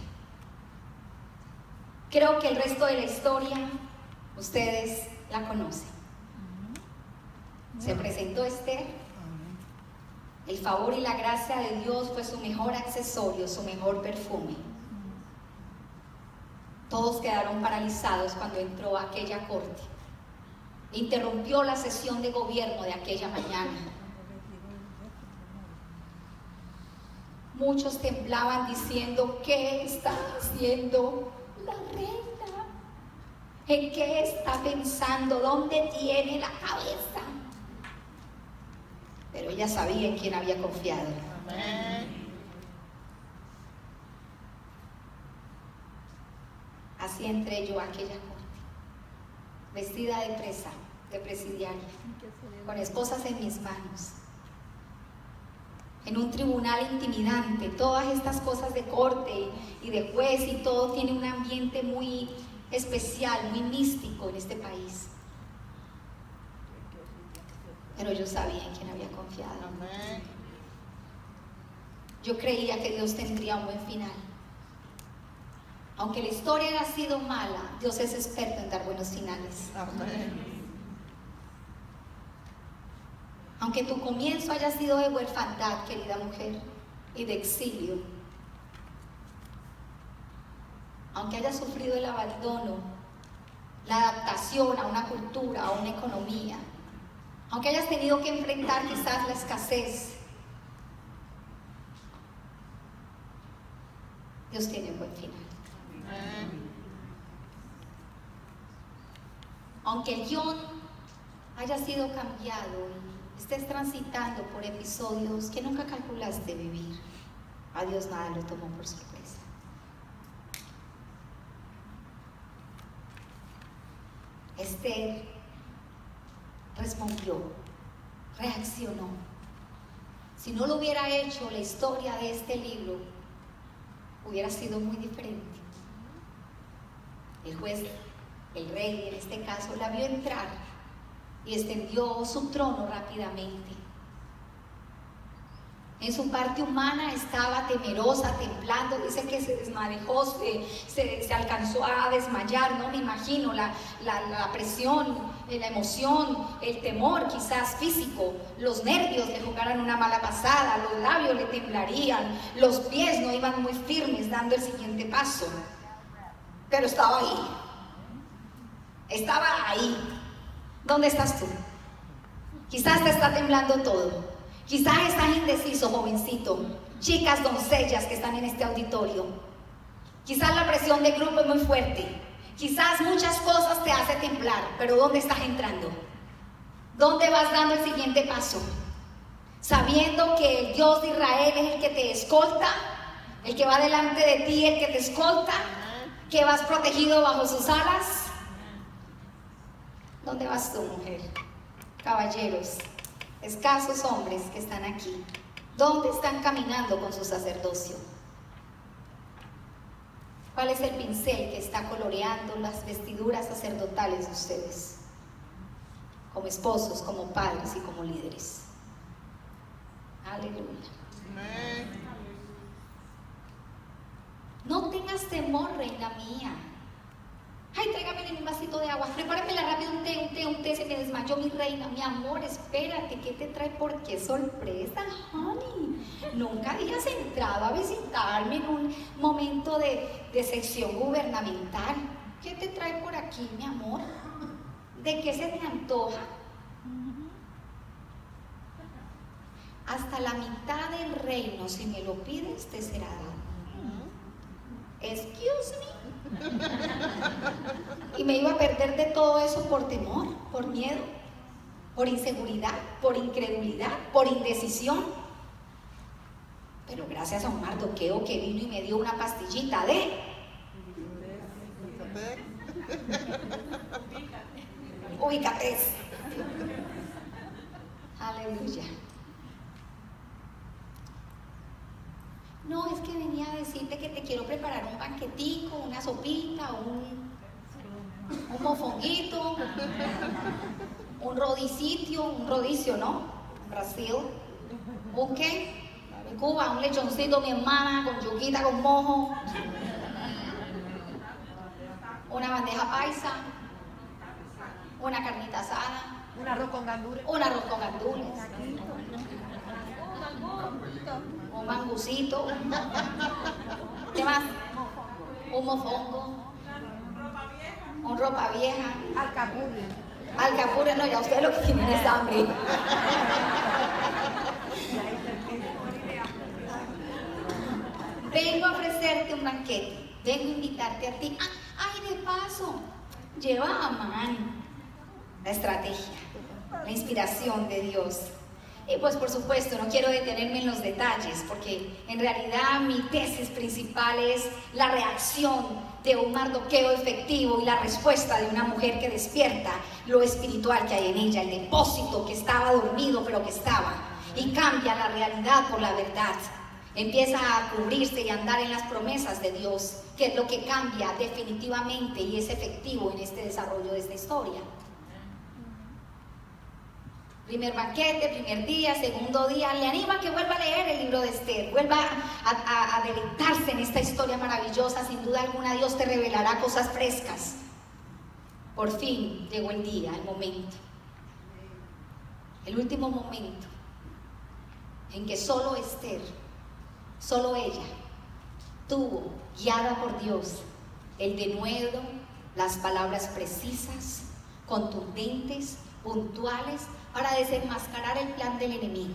Creo que el resto de la historia ustedes la conocen. Se presentó Esther. El favor y la gracia de Dios fue su mejor accesorio, su mejor perfume. Todos quedaron paralizados cuando entró a aquella corte. Interrumpió la sesión de gobierno de aquella mañana. Muchos temblaban diciendo, ¿qué está haciendo la reina? ¿En qué está pensando? ¿Dónde tiene la cabeza? Pero ella sabía en quién había confiado. Amén. Así entré yo a aquella corte, vestida de presa, de presidiaria, con esposas en mis manos, en un tribunal intimidante. Todas estas cosas de corte y de juez y todo tiene un ambiente muy especial, muy místico en este país. Pero yo sabía en quién había confiado. Amén. yo creía que Dios tendría un buen final. Aunque la historia haya sido mala, Dios es experto en dar buenos finales. Amén. Aunque tu comienzo haya sido de huerfandad, querida mujer, y de exilio, aunque hayas sufrido el abandono, la adaptación a una cultura, a una economía, aunque hayas tenido que enfrentar quizás la escasez, Dios tiene un buen final. Aunque el guión haya sido cambiado y estés transitando por episodios que nunca calculaste vivir, a Dios nada lo tomó por sorpresa. Esther respondió, reaccionó. Si no lo hubiera hecho, la historia de este libro hubiera sido muy diferente. El juez, el rey en este caso, la vio entrar y extendió su trono rápidamente. En su parte humana estaba temerosa, temblando, dice que se desmadejó, se, se, se alcanzó a desmayar, no me imagino, la, la, la presión, la emoción, el temor quizás físico, los nervios le jugaran una mala pasada, los labios le temblarían, los pies no iban muy firmes dando el siguiente paso, pero estaba ahí, estaba ahí. ¿Dónde estás tú? Quizás te está temblando todo. Quizás estás indeciso, jovencito, chicas, doncellas que están en este auditorio. Quizás la presión de grupo es muy fuerte. Quizás muchas cosas te hacen temblar, pero ¿dónde estás entrando? ¿Dónde vas dando el siguiente paso? Sabiendo que el Dios de Israel es el que te escolta, el que va delante de ti, el que te escolta, que vas protegido bajo sus alas. ¿Dónde vas tú, mujer? Caballeros, escasos hombres que están aquí, ¿dónde están caminando con su sacerdocio? ¿Cuál es el pincel que está coloreando las vestiduras sacerdotales de ustedes? Como esposos, como padres y como líderes. Aleluya. No tengas temor, reina mía. Ay, tráigame un vasito de agua, prepáramela rápido, un té, un té, un té, se me desmayó mi reina, mi amor, espérate, ¿qué te trae? ¿Por qué sorpresa, honey? Nunca habías entrado a visitarme en un momento de, de sección gubernamental. ¿Qué te trae por aquí, mi amor? ¿De qué se te antoja? Hasta la mitad del reino, si me lo pides, te será dado. Excuse me. Y me iba a perder de todo eso por temor, por miedo, por inseguridad, por incredulidad, por indecisión. Pero gracias a un mardoqueo que vino y me dio una pastillita de ubicatez. Aleluya. No, es que venía a decirte que te quiero preparar un banquetico, una sopita, un, un mofonguito, un rodicitio, un rodicio, ¿no? Brasil. ¿Un qué? En Cuba, un lechoncito, mi hermana, con yuquita, con mojo. Una bandeja paisa. Una carnita asada. Un arroz con gandules. Un arroz con gandules. Un mangucito. ¿Qué más? Un mofongo. Un ropa vieja. Alcapurria. Alcapurria, no, ya ustedes lo que tienen es hambre. Vengo a ofrecerte un banquete. Vengo a invitarte a ti. Ah, ay, de paso, lleva a mano la estrategia, la inspiración de Dios. Y pues por supuesto no quiero detenerme en los detalles porque en realidad mi tesis principal es la reacción de un Mardoqueo efectivo y la respuesta de una mujer que despierta lo espiritual que hay en ella, el depósito que estaba dormido pero que estaba, y cambia la realidad por la verdad. Empieza a cubrirse y a andar en las promesas de Dios, que es lo que cambia definitivamente y es efectivo en este desarrollo de esta historia. Primer banquete, primer día, segundo día, le anima a que vuelva a leer el libro de Esther, vuelva a, a, a deleitarse en esta historia maravillosa. Sin duda alguna Dios te revelará cosas frescas. Por fin llegó el día, el momento, el último momento en que solo Esther, solo ella, tuvo, guiada por Dios, el denuedo, las palabras precisas, contundentes, puntuales, para desenmascarar el plan del enemigo.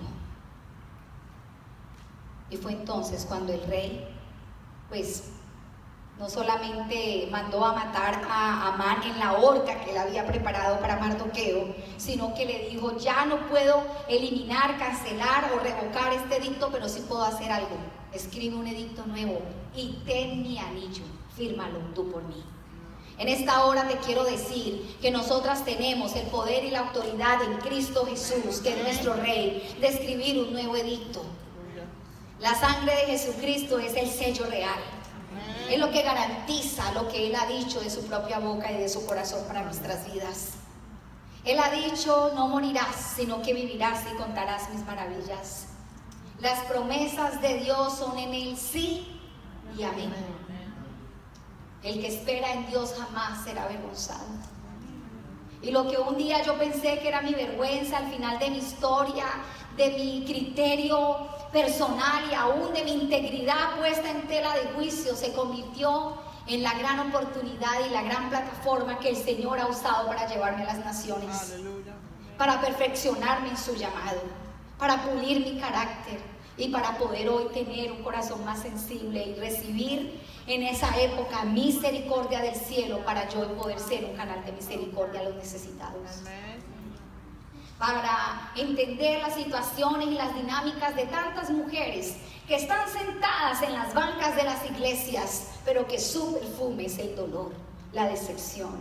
Y fue entonces cuando el rey, pues, no solamente mandó a matar a Amán en la horca que él había preparado para Mardoqueo, sino que le dijo: ya no puedo eliminar, cancelar o revocar este edicto, pero sí puedo hacer algo. Escribe un edicto nuevo y ten mi anillo, fírmalo tú por mí. En esta hora te quiero decir que nosotras tenemos el poder y la autoridad en Cristo Jesús, que es nuestro Rey, de escribir un nuevo edicto. La sangre de Jesucristo es el sello real. Es lo que garantiza lo que Él ha dicho de su propia boca y de su corazón para nuestras vidas. Él ha dicho: no morirás, sino que vivirás y contarás mis maravillas. Las promesas de Dios son en Él sí y amén. El que espera en Dios jamás será avergonzado. Y lo que un día yo pensé que era mi vergüenza, al final de mi historia, de mi criterio personal y aún de mi integridad puesta en tela de juicio, se convirtió en la gran oportunidad y la gran plataforma que el Señor ha usado para llevarme a las naciones. Aleluya. Para perfeccionarme en su llamado, para pulir mi carácter y para poder hoy tener un corazón más sensible y recibir en esa época misericordia del cielo, para yo poder ser un canal de misericordia a los necesitados. Amén. Para entender las situaciones y las dinámicas de tantas mujeres que están sentadas en las bancas de las iglesias, pero que su perfume es el dolor, la decepción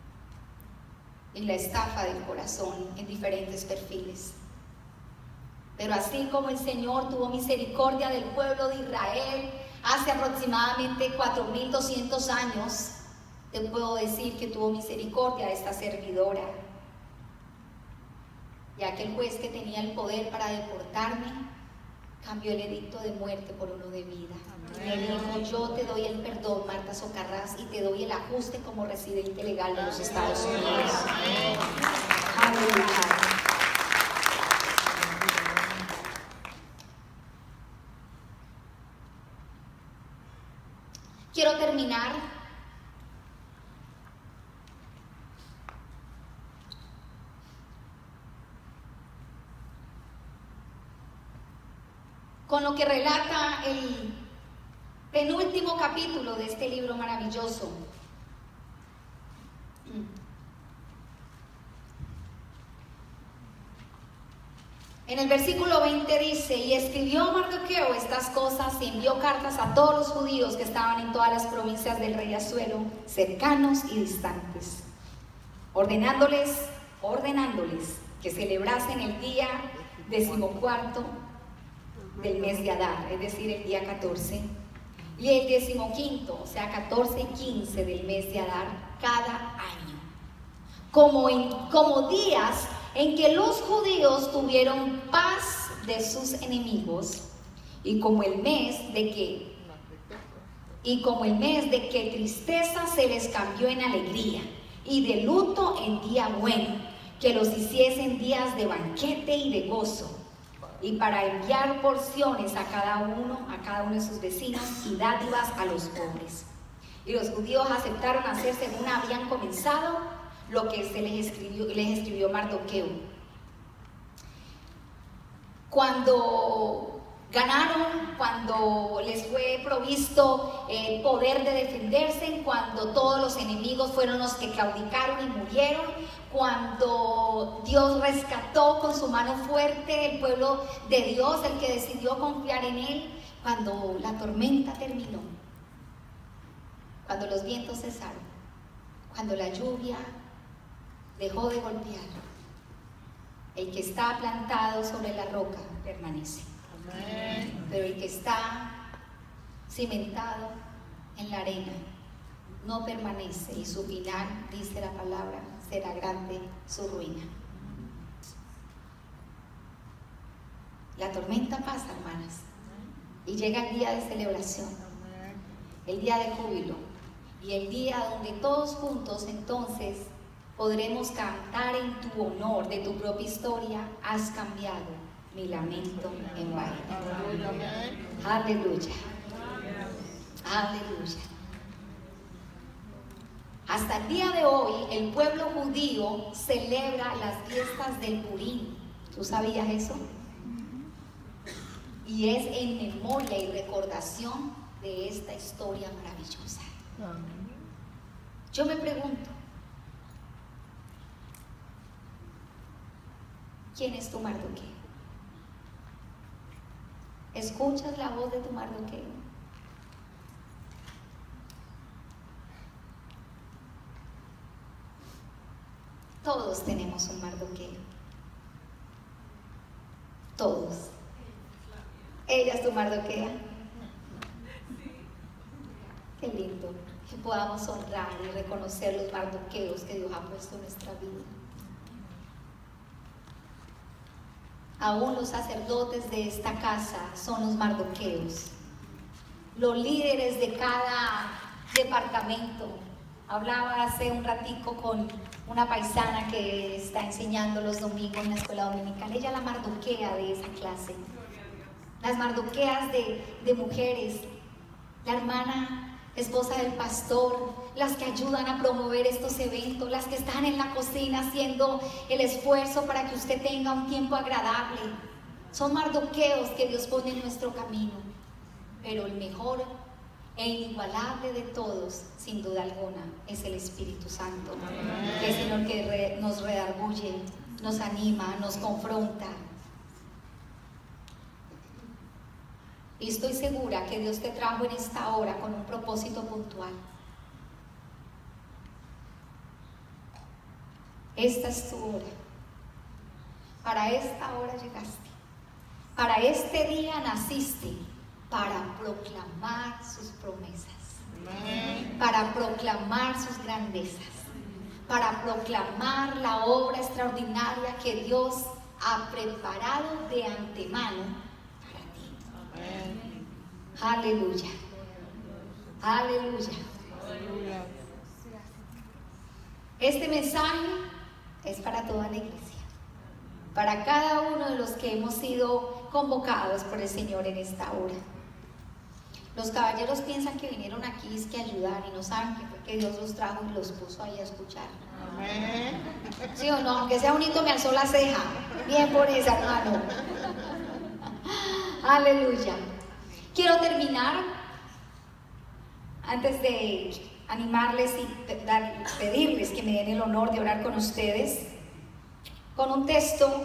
y la estafa del corazón en diferentes perfiles. Pero así como el Señor tuvo misericordia del pueblo de Israel hace aproximadamente cuatro mil doscientos años, te puedo decir que tuvo misericordia de esta servidora. Y aquel juez que tenía el poder para deportarme cambió el edicto de muerte por uno de vida. Me dijo: yo te doy el perdón, Marta Socarrás, y te doy el ajuste como residente legal de los Estados Unidos. Aleluya. Quiero terminar con lo que relata el penúltimo capítulo de este libro maravilloso. En el versículo veinte dice: y escribió Mardoqueo estas cosas y envió cartas a todos los judíos que estaban en todas las provincias del rey Asuero, cercanos y distantes, ordenándoles, ordenándoles que celebrasen el día decimocuarto del mes de Adar, es decir, el día catorce, y el decimoquinto, o sea, catorce y quince del mes de Adar, cada año, como, en, como días en que los judíos tuvieron paz de sus enemigos, y como el mes de que y como el mes de que tristeza se les cambió en alegría, y de luto en día bueno, que los hiciesen días de banquete y de gozo, y para enviar porciones a cada uno, a cada uno de sus vecinos, y dádivas a los pobres. Y los judíos aceptaron hacer según habían comenzado lo que se les escribió, les escribió Mardoqueo. Cuando ganaron, cuando les fue provisto el poder de defenderse, cuando todos los enemigos fueron los que claudicaron y murieron, cuando Dios rescató con su mano fuerte el pueblo de Dios, el que decidió confiar en Él, cuando la tormenta terminó, cuando los vientos cesaron, cuando la lluvia dejó de golpear, el que está plantado sobre la roca permanece. Amén. Pero el que está cimentado en la arena no permanece, y su final, dice la palabra, será grande su ruina. La tormenta pasa, hermanas, y llega el día de celebración, el día de júbilo, y el día donde todos juntos entonces podremos cantar en tu honor de tu propia historia. Has cambiado mi lamento en baile. Aleluya. Aleluya. Hasta el día de hoy el pueblo judío celebra las fiestas del Purim. ¿Tú sabías eso? Y es en memoria y recordación de esta historia maravillosa. Yo me pregunto, ¿quién es tu Mardoqueo? ¿Escuchas la voz de tu Mardoqueo? Todos tenemos un Mardoqueo. Todos. ¿Ella es tu Mardoquea? Qué lindo que podamos honrar y reconocer los mardoqueos que Dios ha puesto en nuestra vida. Aún los sacerdotes de esta casa son los mardoqueos, los líderes de cada departamento. Hablaba hace un ratico con una paisana que está enseñando los domingos en la escuela dominical. Ella es la mardoquea de esa clase. Las mardoqueas de, de mujeres, la hermana esposa del pastor, las que ayudan a promover estos eventos, las que están en la cocina haciendo el esfuerzo para que usted tenga un tiempo agradable. Son mardoqueos que Dios pone en nuestro camino. Pero el mejor e inigualable de todos, sin duda alguna, es el Espíritu Santo, que es el que re, nos redarguye, nos anima, nos confronta. Y estoy segura que Dios te trajo en esta hora con un propósito puntual. Esta es tu hora. Para esta hora llegaste. Para este día naciste. Para proclamar sus promesas. Para proclamar sus grandezas. Para proclamar la obra extraordinaria que Dios ha preparado de antemano. Aleluya. Aleluya. Este mensaje es para toda la iglesia, para cada uno de los que hemos sido convocados por el Señor en esta hora. Los caballeros piensan que vinieron aquí es que ayudar y no saben que fue que Dios los trajo y los puso ahí a escuchar. Amén. ¿Sí o no? Aunque sea bonito, me alzó la ceja. Bien por esa, hermano. Aleluya. Quiero terminar, antes de animarles y pedirles que me den el honor de orar con ustedes, con un texto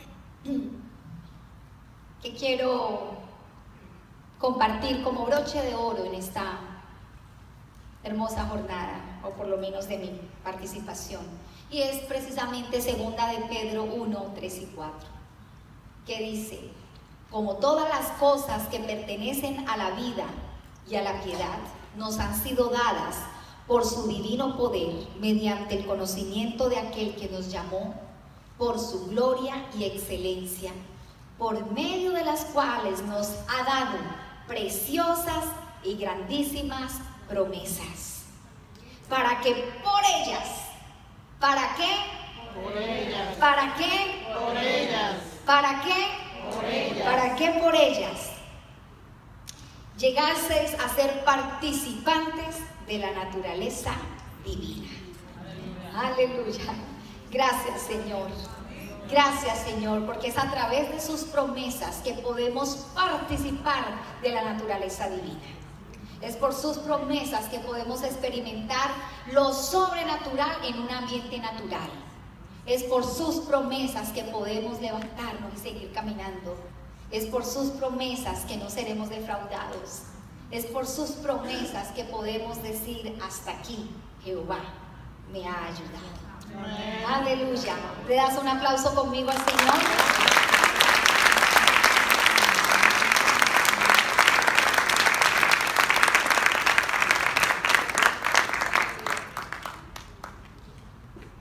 que quiero compartir como broche de oro en esta hermosa jornada, o por lo menos de mi participación, y es precisamente segunda de Pedro uno, tres y cuatro, que dice: como todas las cosas que pertenecen a la vida y a la piedad nos han sido dadas por su divino poder, mediante el conocimiento de aquel que nos llamó por su gloria y excelencia, por medio de las cuales nos ha dado preciosas y grandísimas promesas, para que por ellas, ¿para qué? Por ellas. ¿Para qué? Por ellas. ¿Para qué? Por ellas. ¿Para qué por ellas? Llegaseis a ser participantes de la naturaleza divina. Aleluya. Aleluya. Gracias, Señor. Gracias, Señor, porque es a través de sus promesas que podemos participar de la naturaleza divina. Es por sus promesas que podemos experimentar lo sobrenatural en un ambiente natural. Es por sus promesas que podemos levantarnos y seguir caminando. Es por sus promesas que no seremos defraudados. Es por sus promesas que podemos decir: hasta aquí Jehová me ha ayudado. Amén. Aleluya. ¿Le das un aplauso conmigo al Señor?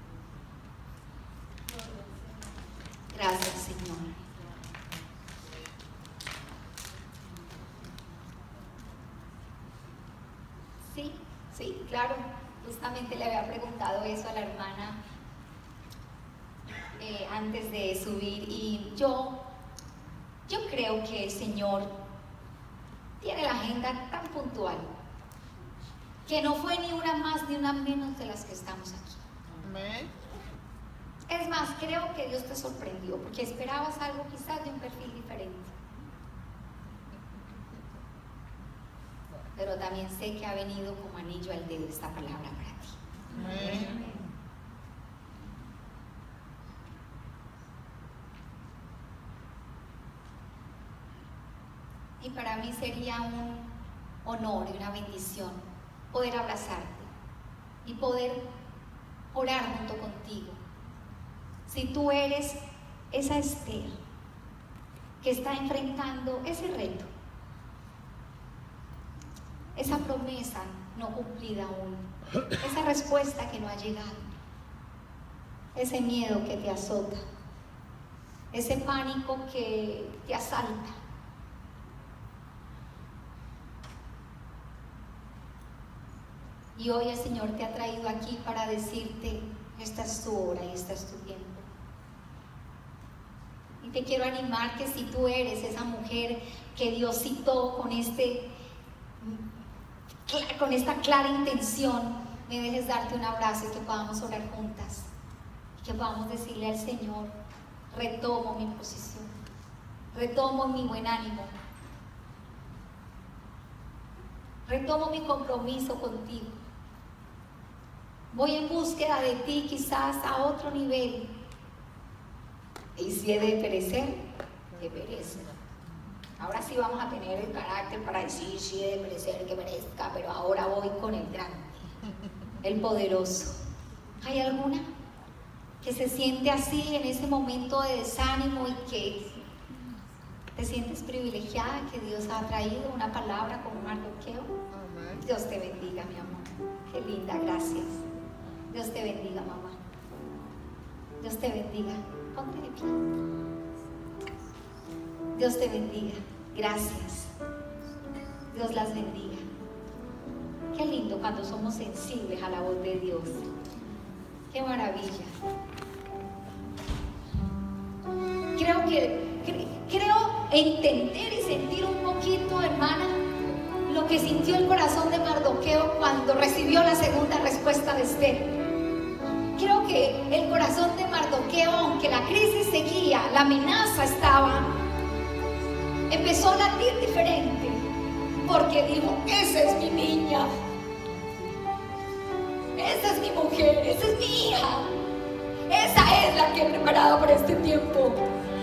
Gracias, Señor. Sí, claro. Justamente le había preguntado eso a la hermana eh, antes de subir, y yo, yo creo que el Señor tiene la agenda tan puntual que no fue ni una más ni una menos de las que estamos aquí. Amén. Es más, creo que Dios te sorprendió porque esperabas algo quizás de un perfil diferente. Pero también sé que ha venido como anillo al dedo esta palabra para ti. Amén. Y para mí sería un honor y una bendición poder abrazarte y poder orar junto contigo. Si tú eres esa Esther que está enfrentando ese reto, esa promesa no cumplida aún, esa respuesta que no ha llegado, ese miedo que te azota, ese pánico que te asalta, y hoy el Señor te ha traído aquí para decirte: esta es tu hora y este es tu tiempo. Y te quiero animar que si tú eres esa mujer que Dios citó con, este, con esta clara intención, me dejes darte un abrazo y que podamos orar juntas. Y que podamos decirle al Señor: retomo mi posición, retomo mi buen ánimo, retomo mi compromiso contigo. Voy en búsqueda de ti quizás a otro nivel. Y si he de perecer, que perezca. Ahora sí vamos a tener el carácter para decir: si he de perecer, que perezca. Pero ahora voy con el grande, el poderoso. ¿Hay alguna que se siente así en ese momento de desánimo y que te sientes privilegiada, que Dios ha traído una palabra como Mardoqueo? Dios te bendiga, mi amor. Qué linda, gracias. Dios te bendiga, mamá. Dios te bendiga. Ponte de pie. Dios te bendiga. Gracias. Dios las bendiga. Qué lindo cuando somos sensibles a la voz de Dios. Qué maravilla. Creo que cre, creo entender y sentir un poquito, hermana, lo que sintió el corazón de Mardoqueo cuando recibió la segunda respuesta de Esther. Creo que el corazón de Mardoqueo, aunque la crisis seguía, la amenaza estaba, empezó a latir diferente, porque dijo: esa es mi niña, esa es mi mujer, esa es mi hija, esa es la que he preparado para este tiempo,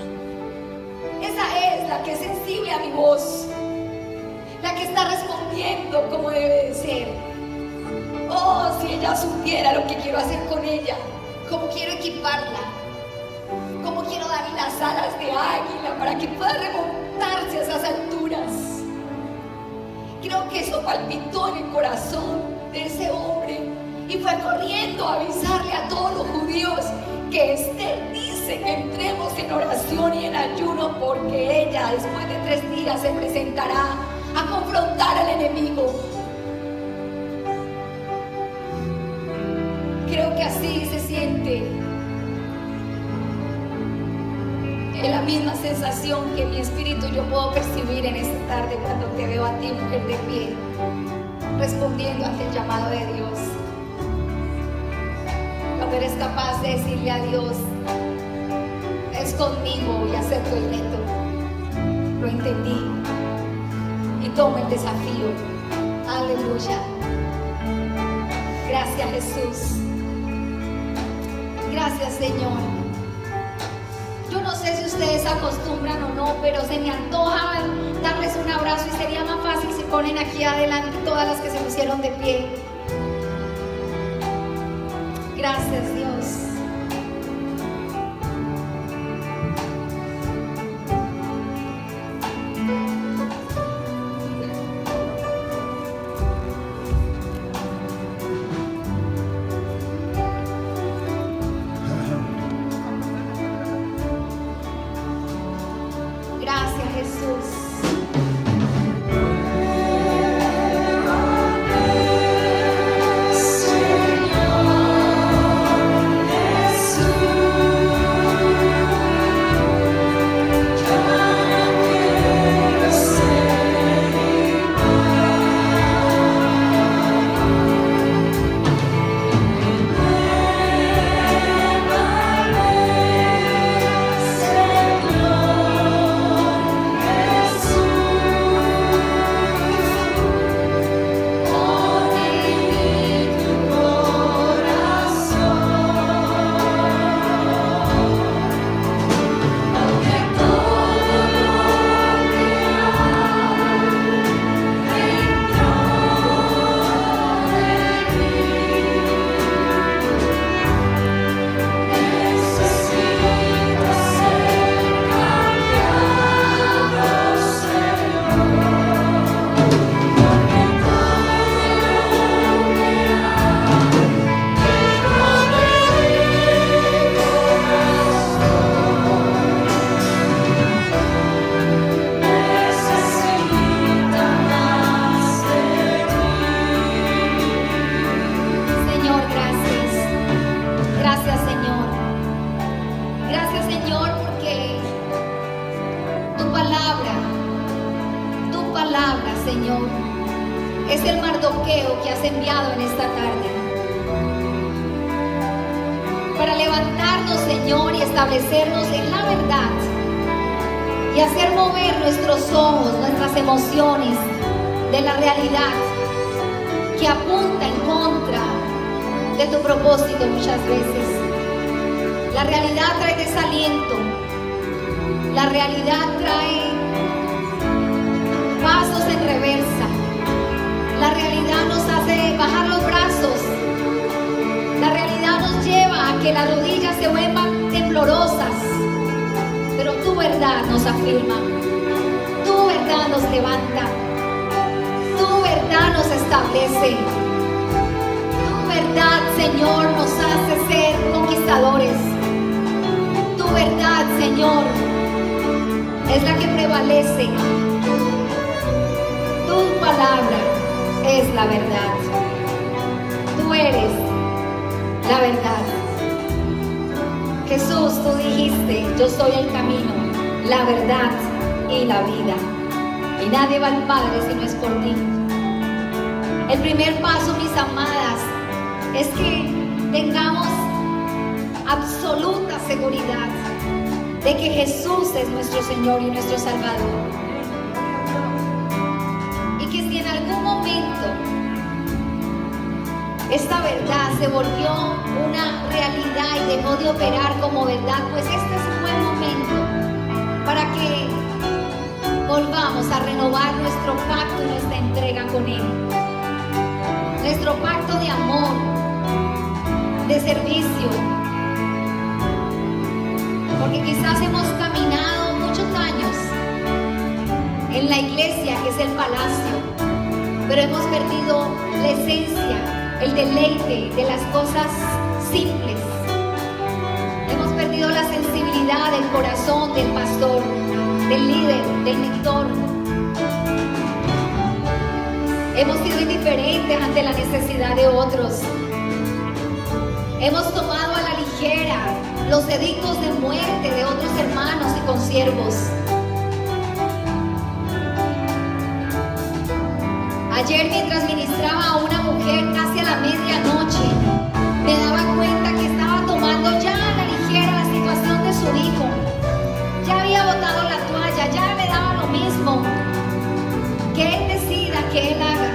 esa es la que es sensible a mi voz, la que está respondiendo como debe de ser. Oh, si ella supiera lo que quiero hacer con ella, cómo quiero equiparla, cómo quiero darle las alas de águila para que pueda remontarse a esas alturas. Creo que eso palpitó en el corazón de ese hombre y fue corriendo a avisarle a todos los judíos que Esther dice que entremos en oración y en ayuno, porque ella después de tres días se presentará a confrontar al enemigo. Creo que así se siente, es la misma sensación que mi espíritu yo puedo percibir en esta tarde cuando te veo a ti, mujer de pie, respondiendo ante el llamado de Dios. Cuando eres capaz de decirle a Dios: es conmigo y acepto el reto, lo entendí y tomo el desafío. Aleluya. Gracias, Jesús. Gracias, Señor. Yo no sé si ustedes acostumbran o no, pero se me antoja darles un abrazo y sería más fácil si ponen aquí adelante todas las que se pusieron de pie. Gracias, Dios. Jesús. palabra, Señor, es el Mardoqueo que has enviado en esta tarde para levantarnos, Señor, y establecernos en la verdad y hacer mover nuestros ojos, nuestras emociones de la realidad que apunta en contra de tu propósito muchas veces. La realidad trae desaliento, la realidad trae pasos en reversa, la realidad nos hace bajar los brazos, la realidad nos lleva a que las rodillas se vuelvan temblorosas, pero tu verdad nos afirma, tu verdad nos levanta, tu verdad nos establece, tu verdad, Señor, nos hace ser conquistadores, tu verdad, Señor, es la que prevalece, tu palabra es la verdad, tú eres la verdad. Jesús, tú dijiste, yo soy el camino, la verdad y la vida, y nadie va al Padre si no es por ti. El primer paso, mis amadas, es que tengamos absoluta seguridad de que Jesús es nuestro Señor y nuestro Salvador, y que si en algún momento esta verdad se volvió una realidad y dejó de operar como verdad, pues este es un buen momento para que volvamos a renovar nuestro pacto y nuestra entrega con Él, nuestro pacto de amor, de servicio, porque quizás hemos caminado muchos años en la iglesia, que es el palacio, pero hemos perdido la esencia, el deleite de las cosas simples. Hemos perdido la sensibilidad del corazón del pastor, del líder, del mentor. Hemos sido indiferentes ante la necesidad de otros. Hemos tomado a la ligera los edictos de muerte de otros hermanos y consiervos. Ayer, mientras ministraba a una mujer casi a la medianoche, me daba cuenta que estaba tomando ya a la ligera la situación de su hijo. Ya había botado la toalla, ya le daba lo mismo. Que él decida, que él haga.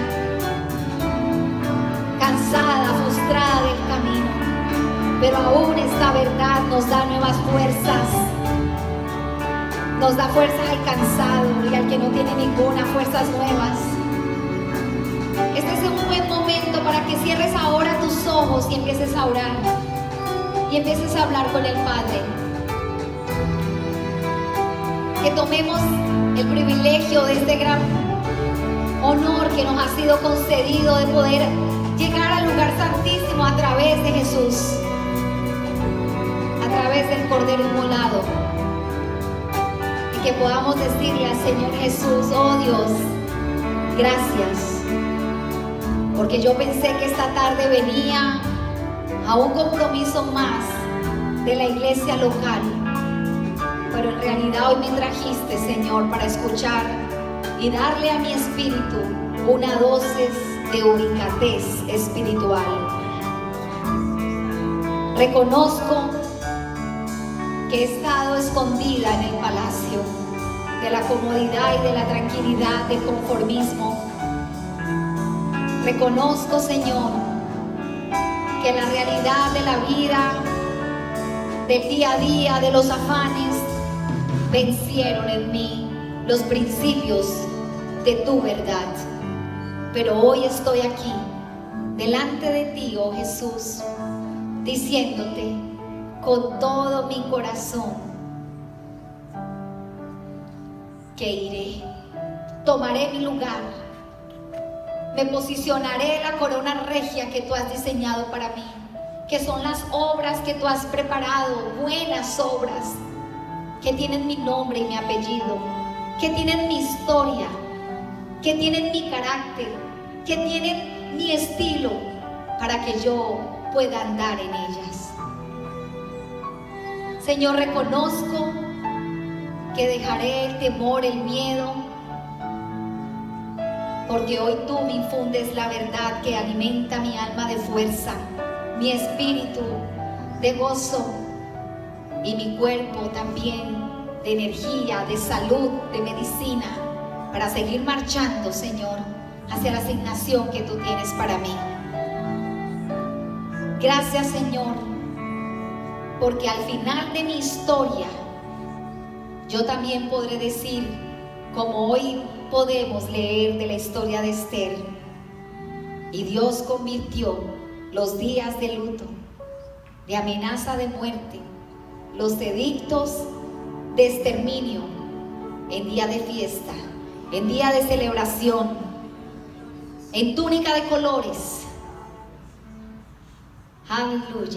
Cansada, frustrada del camino. Pero aún esta verdad nos da nuevas fuerzas. Nos da fuerzas al cansado y al que no tiene ninguna, fuerzas nuevas. Este es un buen momento para que cierres ahora tus ojos y empieces a orar y empieces a hablar con el Padre. Que tomemos el privilegio de este gran honor que nos ha sido concedido de poder llegar al lugar santísimo a través de Jesús, a través del Cordero Inmolado, y que podamos decirle al Señor Jesús: oh Dios, gracias, porque yo pensé que esta tarde venía a un compromiso más de la iglesia local, pero en realidad hoy me trajiste, Señor, para escuchar y darle a mi espíritu una dosis de ubicatez espiritual. Reconozco que he estado escondida en el palacio de la comodidad y de la tranquilidad, del conformismo. Reconozco, Señor, que la realidad de la vida, del día a día, de los afanes, vencieron en mí los principios de tu verdad. Pero hoy estoy aquí, delante de ti, oh Jesús, diciéndote con todo mi corazón que iré, tomaré mi lugar, me posicionaré en la corona regia que tú has diseñado para mí, que son las obras que tú has preparado, buenas obras, que tienen mi nombre y mi apellido, que tienen mi historia, que tienen mi carácter, que tienen mi estilo, para que yo pueda andar en ellas. Señor, reconozco que dejaré el temor, el miedo, porque hoy tú me infundes la verdad que alimenta mi alma de fuerza, mi espíritu de gozo y mi cuerpo también de energía, de salud, de medicina, para seguir marchando, Señor, hacia la asignación que tú tienes para mí. Gracias, Señor, porque al final de mi historia yo también podré decir, como hoy podemos leer de la historia de Esther, y Dios convirtió los días de luto, de amenaza de muerte, los edictos de exterminio en día de fiesta, en día de celebración, en túnica de colores. Aleluya.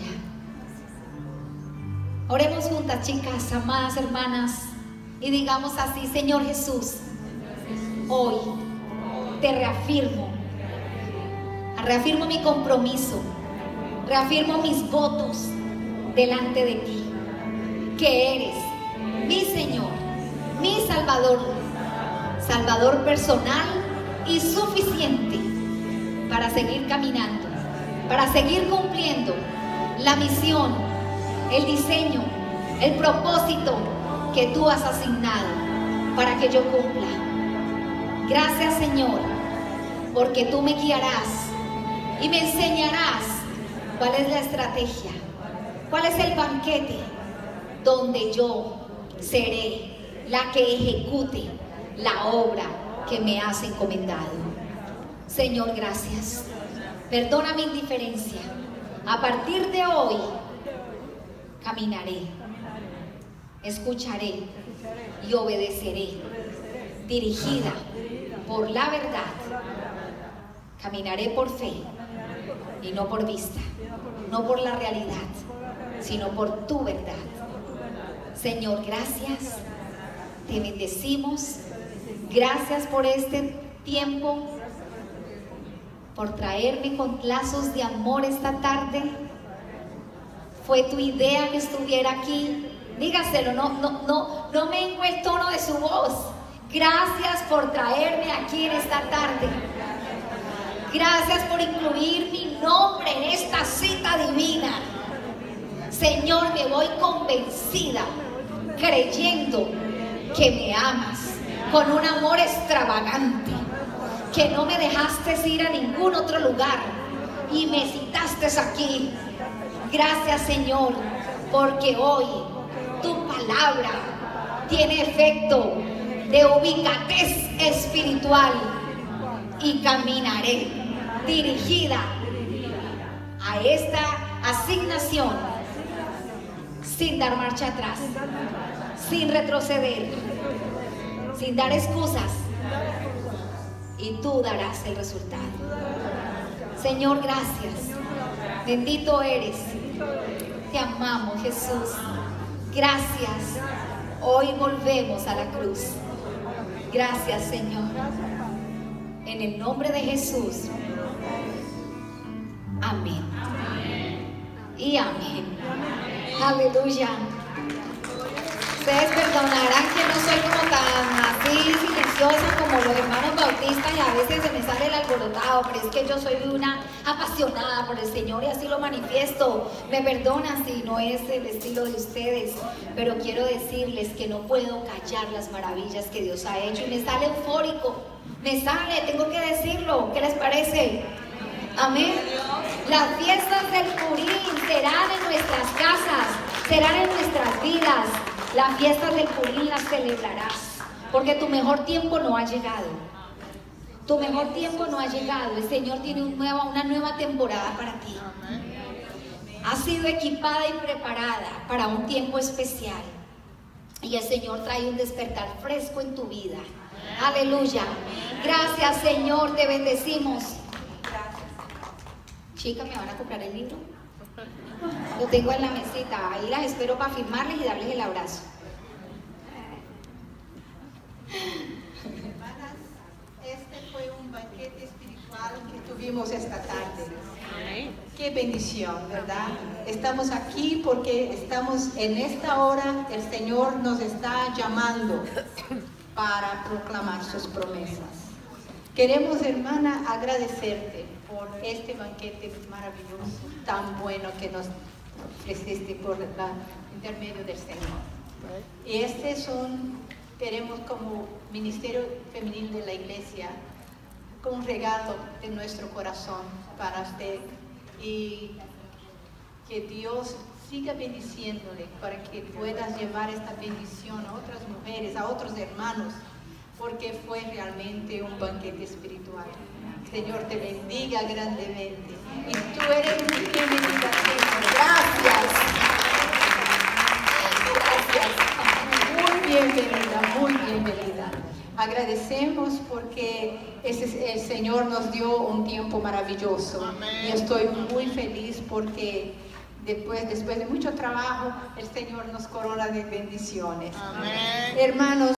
Oremos juntas, chicas, amadas hermanas, y digamos así: Señor Jesús, hoy te reafirmo, reafirmo mi compromiso, reafirmo mis votos delante de ti, que eres mi Señor, mi Salvador, Salvador personal y suficiente para seguir caminando, para seguir cumpliendo la misión, el diseño, el propósito que tú has asignado para que yo cumpla. Gracias, Señor, porque tú me guiarás y me enseñarás cuál es la estrategia, cuál es el banquete donde yo seré la que ejecute la obra que me has encomendado. Señor, gracias. Perdona mi indiferencia. A partir de hoy caminaré, escucharé y obedeceré, dirigida por la verdad. Caminaré por fe y no por vista, no por la realidad, sino por tu verdad. Señor, gracias. Te bendecimos. Gracias por este tiempo, por traerme con lazos de amor esta tarde. Fue tu idea que estuviera aquí. Dígaselo, no, no, no, no mengo el tono de su voz. Gracias por traerme aquí en esta tarde. Gracias por incluir mi nombre en esta cita divina. Señor, me voy convencida, creyendo que me amas con un amor extravagante, que no me dejaste ir a ningún otro lugar y me citaste aquí. Gracias, Señor, porque hoy tu palabra tiene efecto de ubicatez espiritual y caminaré dirigida a esta asignación sin dar marcha atrás, sin retroceder, sin dar excusas, y tú darás el resultado. Señor, gracias. Bendito eres. Te amamos, Jesús. Gracias. Hoy volvemos a la cruz. Gracias, Señor. En el nombre de Jesús. Amén. Y amén. Aleluya. Ustedes perdonarán que no soy como tan así silenciosa como los hermanos bautistas y a veces se me sale el alborotado, pero es que yo soy una apasionada por el Señor y así lo manifiesto. Me perdonan si no es el estilo de ustedes, pero quiero decirles que no puedo callar las maravillas que Dios ha hecho y me sale eufórico, me sale, tengo que decirlo. ¿Qué les parece? Amén. Las fiestas del Purim serán en nuestras casas, serán en nuestras vidas. Las fiestas del Purim las celebrarás, porque tu mejor tiempo no ha llegado. Tu mejor tiempo no ha llegado. El Señor tiene un nueva, una nueva temporada para ti. Has sido equipada y preparada para un tiempo especial. Y el Señor trae un despertar fresco en tu vida. Aleluya. Gracias, Señor, te bendecimos. Chicas, ¿me van a comprar el libro? Lo tengo en la mesita, ahí las espero para firmarles y darles el abrazo. Hermanas, este fue un banquete espiritual que tuvimos esta tarde. Qué bendición, ¿verdad? Estamos aquí porque estamos en esta hora, el Señor nos está llamando para proclamar sus promesas. Queremos, hermana, agradecerte por este banquete maravilloso, tan bueno que nos ofreciste por el intermedio del Señor. Y este son, queremos como Ministerio Femenil de la Iglesia, como un regalo de nuestro corazón para usted. Y que Dios siga bendiciéndole para que puedas llevar esta bendición a otras mujeres, a otros hermanos, porque fue realmente un banquete espiritual. Señor te bendiga grandemente. Y tú eres muy bienvenida. Gracias. Gracias. Muy bienvenida, muy bienvenida. Agradecemos porque ese, el Señor nos dio un tiempo maravilloso. Amén. Y estoy muy feliz porque después, después de mucho trabajo, el Señor nos corona de bendiciones. Amén. Hermanos,